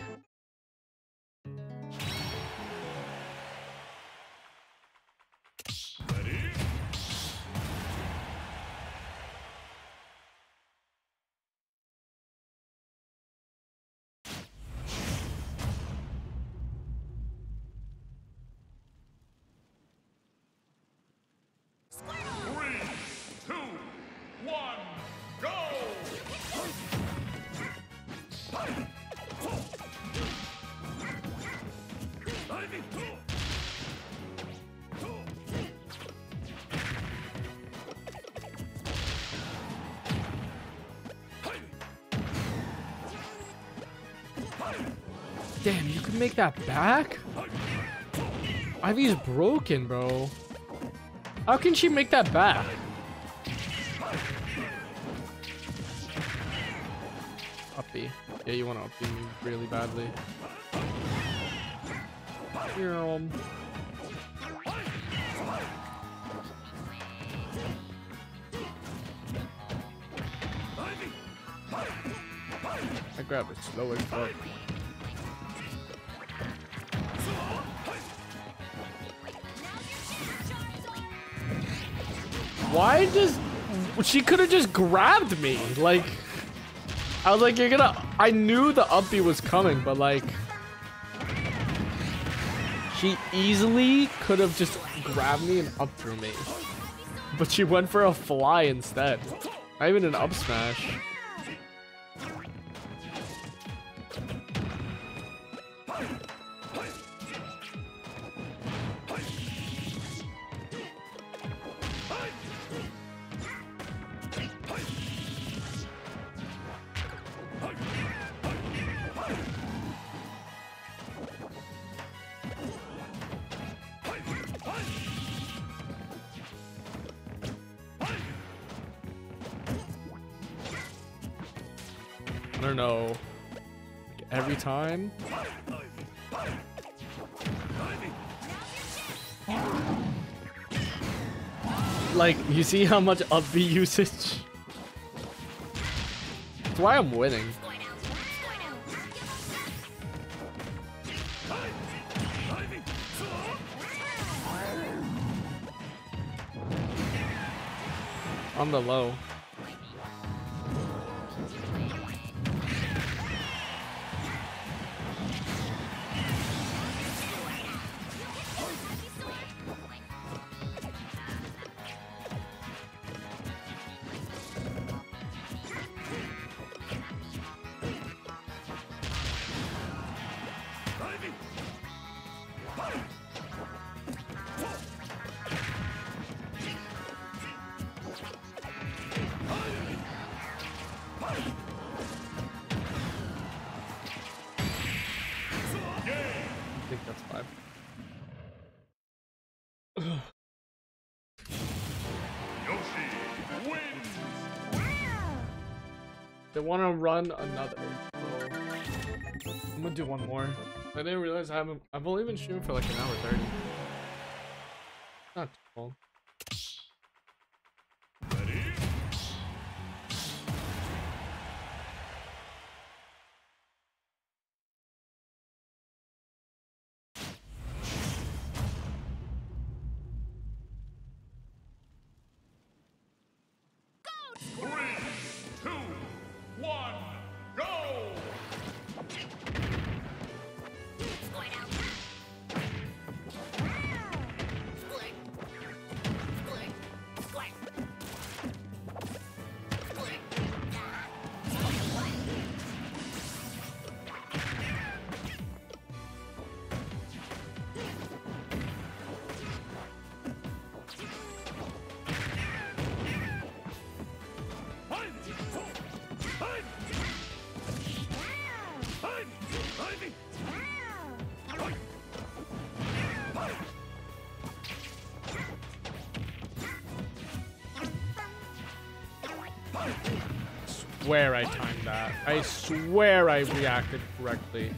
Damn, you can make that back? Ivy's broken, bro. How can she make that back? Uppy. Yeah, you want to uppy me really badly. Um. I grab it slow as fuck. Why just... She could have just grabbed me. Like... I was like, you're gonna... I knew the uppy was coming, but like... She easily could have just grabbed me and up through me. But she went for a fly instead. Not even an up smash. I don't know. Every time. Like, you see how much up B usage? That's why I'm winning. On the low. they want to run another. So I'm gonna do one more. I didn't realize I haven't. I've only been streaming for like an hour thirty. Not too long. Ready? Three, two, one, go! Swear I timed that. I swear I reacted correctly.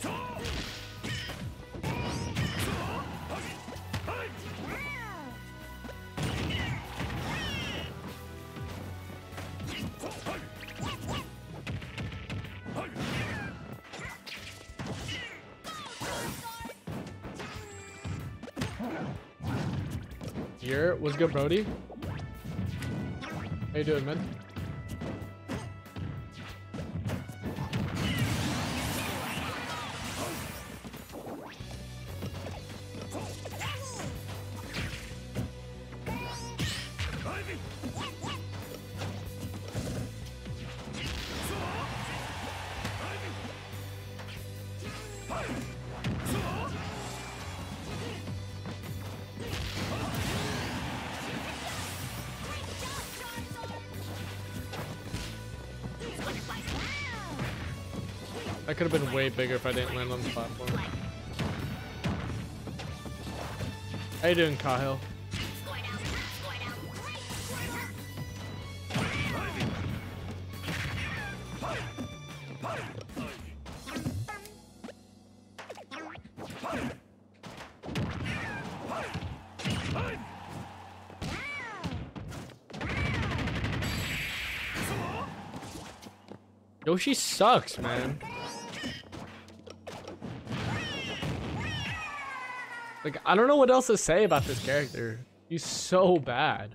Here, what's good, Brody? How you doing, man? That could have been way bigger if I didn't land on the platform. How you doing, Cahill? Yoshi sucks, man. Like, I don't know what else to say about this character. He's so bad.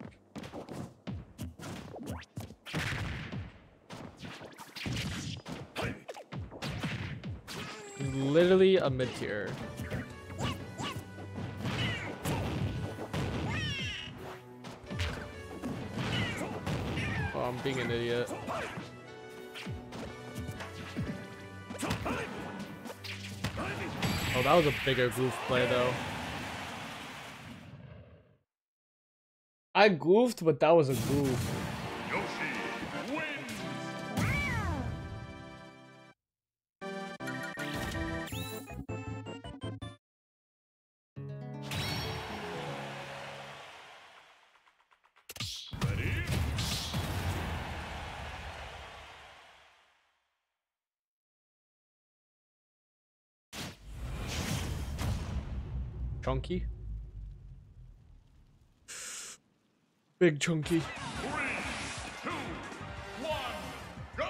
He's literally a mid-tier. Oh, I'm being an idiot. Oh, that was a bigger goof play, though. I goofed, but that was a goof. Yoshi wins! Ready? Chunky. Big chunky. Three, two, one, go!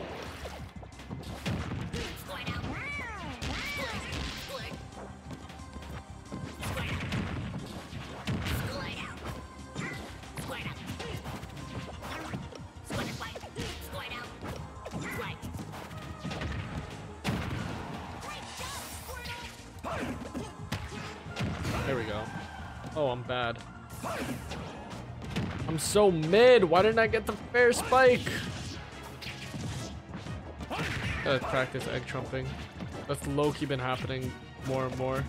There we go. Oh, I'm bad. I'm so mid. Why didn't I get the fair spike? Gotta practice egg trumping. That's low-key been happening more and more.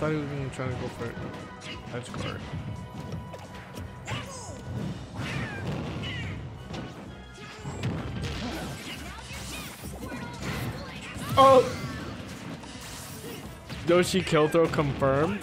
thought he was gonna try to go for it. Edge guard. Oh! Yoshi kill throw confirmed.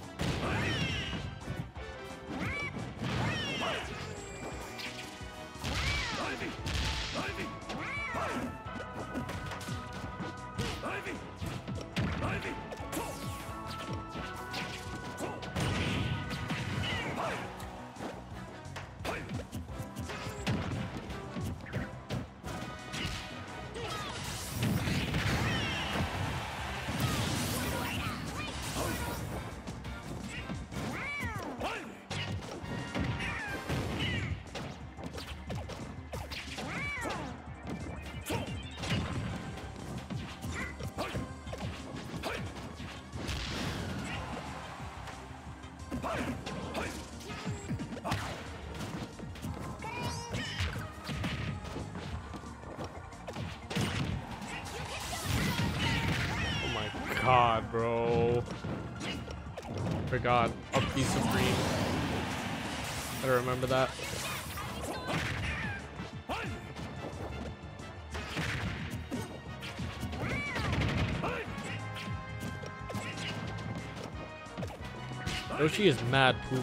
God, bro. Forgot a piece of green. Better remember that. Yoshi is mad poop.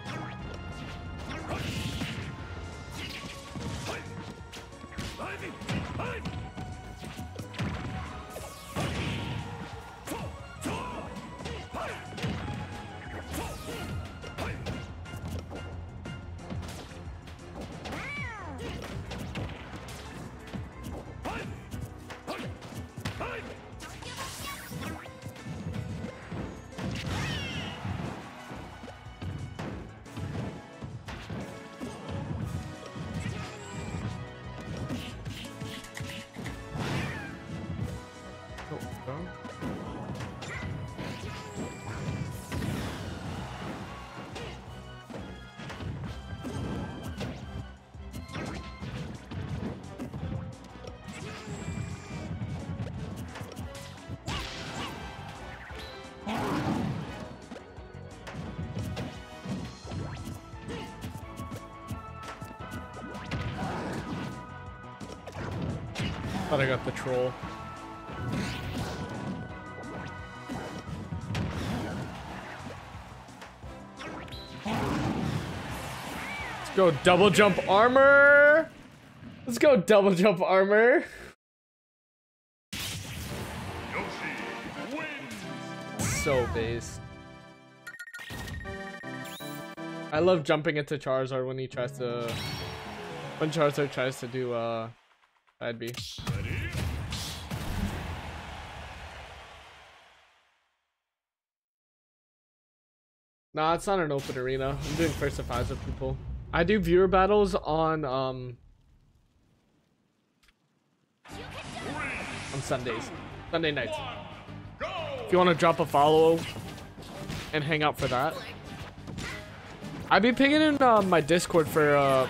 Thought I got the troll. Let's go double jump armor. Let's go double jump armor. Yoshi wins. So based. I love jumping into Charizard when he tries to when Charizard tries to do uh side B. Ready? Nah, it's not an open arena. I'm doing first to fives with people. I do viewer battles on um on Sundays, Sunday nights. If you want to drop a follow and hang out for that, I'd be pinging in uh, my Discord for uh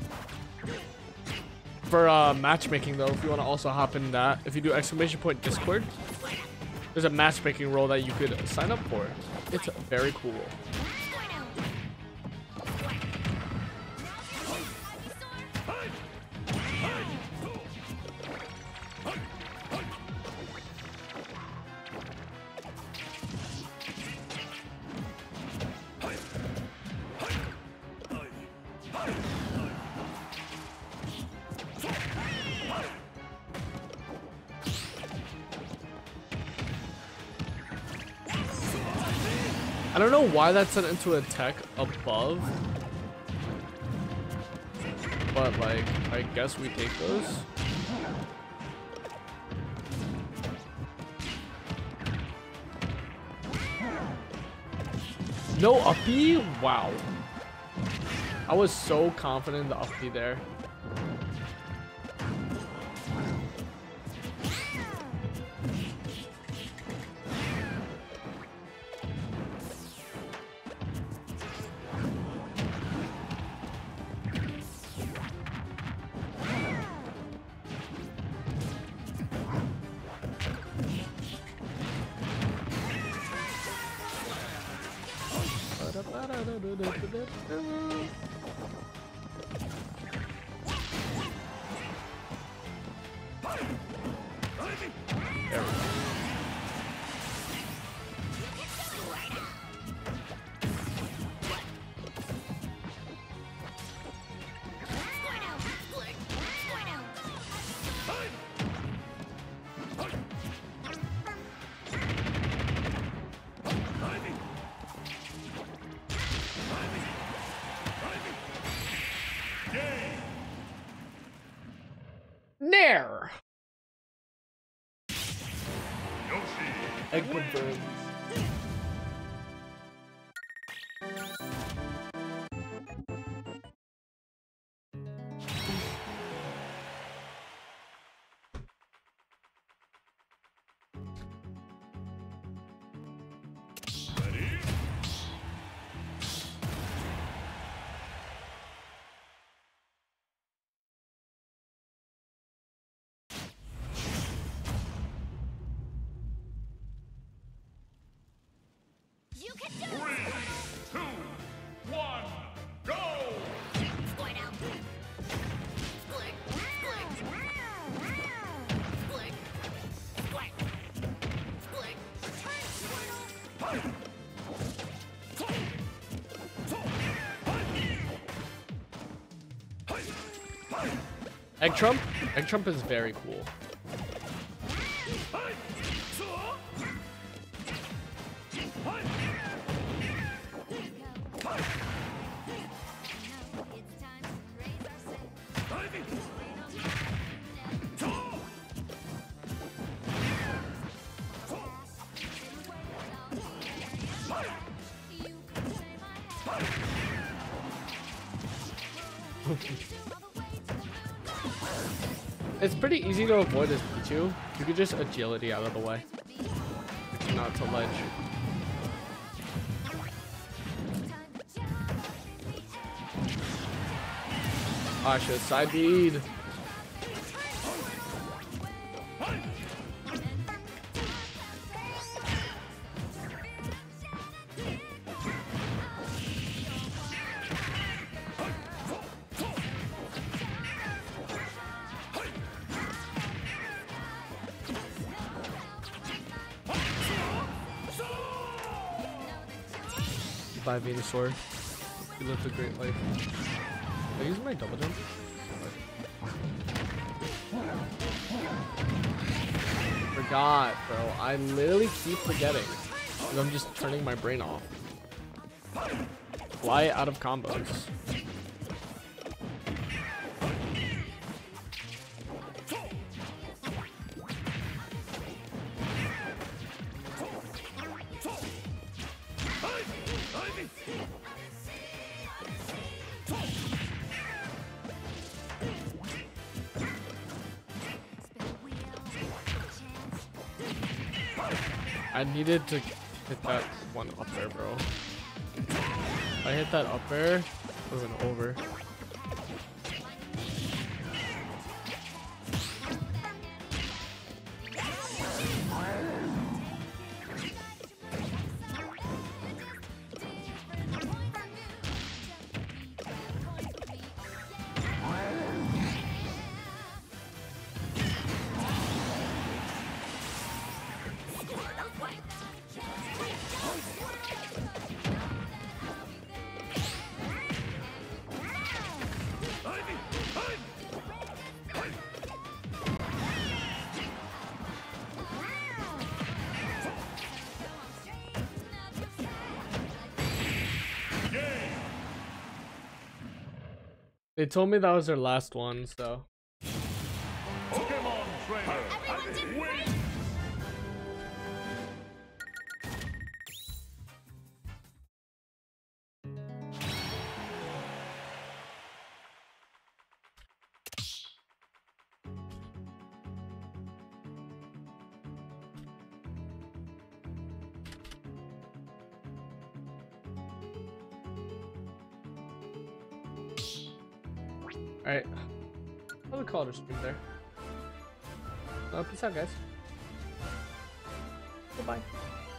for uh matchmaking though. If you want to also hop in that, if you do exclamation point Discord, there's a matchmaking role that you could sign up for. It's very cool. I don't know why that's set into a tech above, but like, I guess we take those. No uppy? Wow. I was so confident in the uppy there. There we go. Nair! Yoshi Egg confirmed. Ready? You can do Three, it! two, one, go! Squid out. Squid, squid. Squid, squid. Squid. Turn, Squirtle. Egg Trump? Egg Trump is very cool. It's pretty easy to avoid this Pichu. You could just agility out of the way. Not to ledge. Oh, I should side bead. Bye, Venusaur. You lived a great life. Am I using my double jump? Forgot, bro. I literally keep forgetting. And I'm just turning my brain off. Fly out of combos. I needed to hit that one up there, bro. If I hit that up there, it wasn't over. They told me that was their last one, so. Pokemon Trainer Everyone did wins! Alright. I'll call it a stream there. Uh, peace out, guys. Goodbye.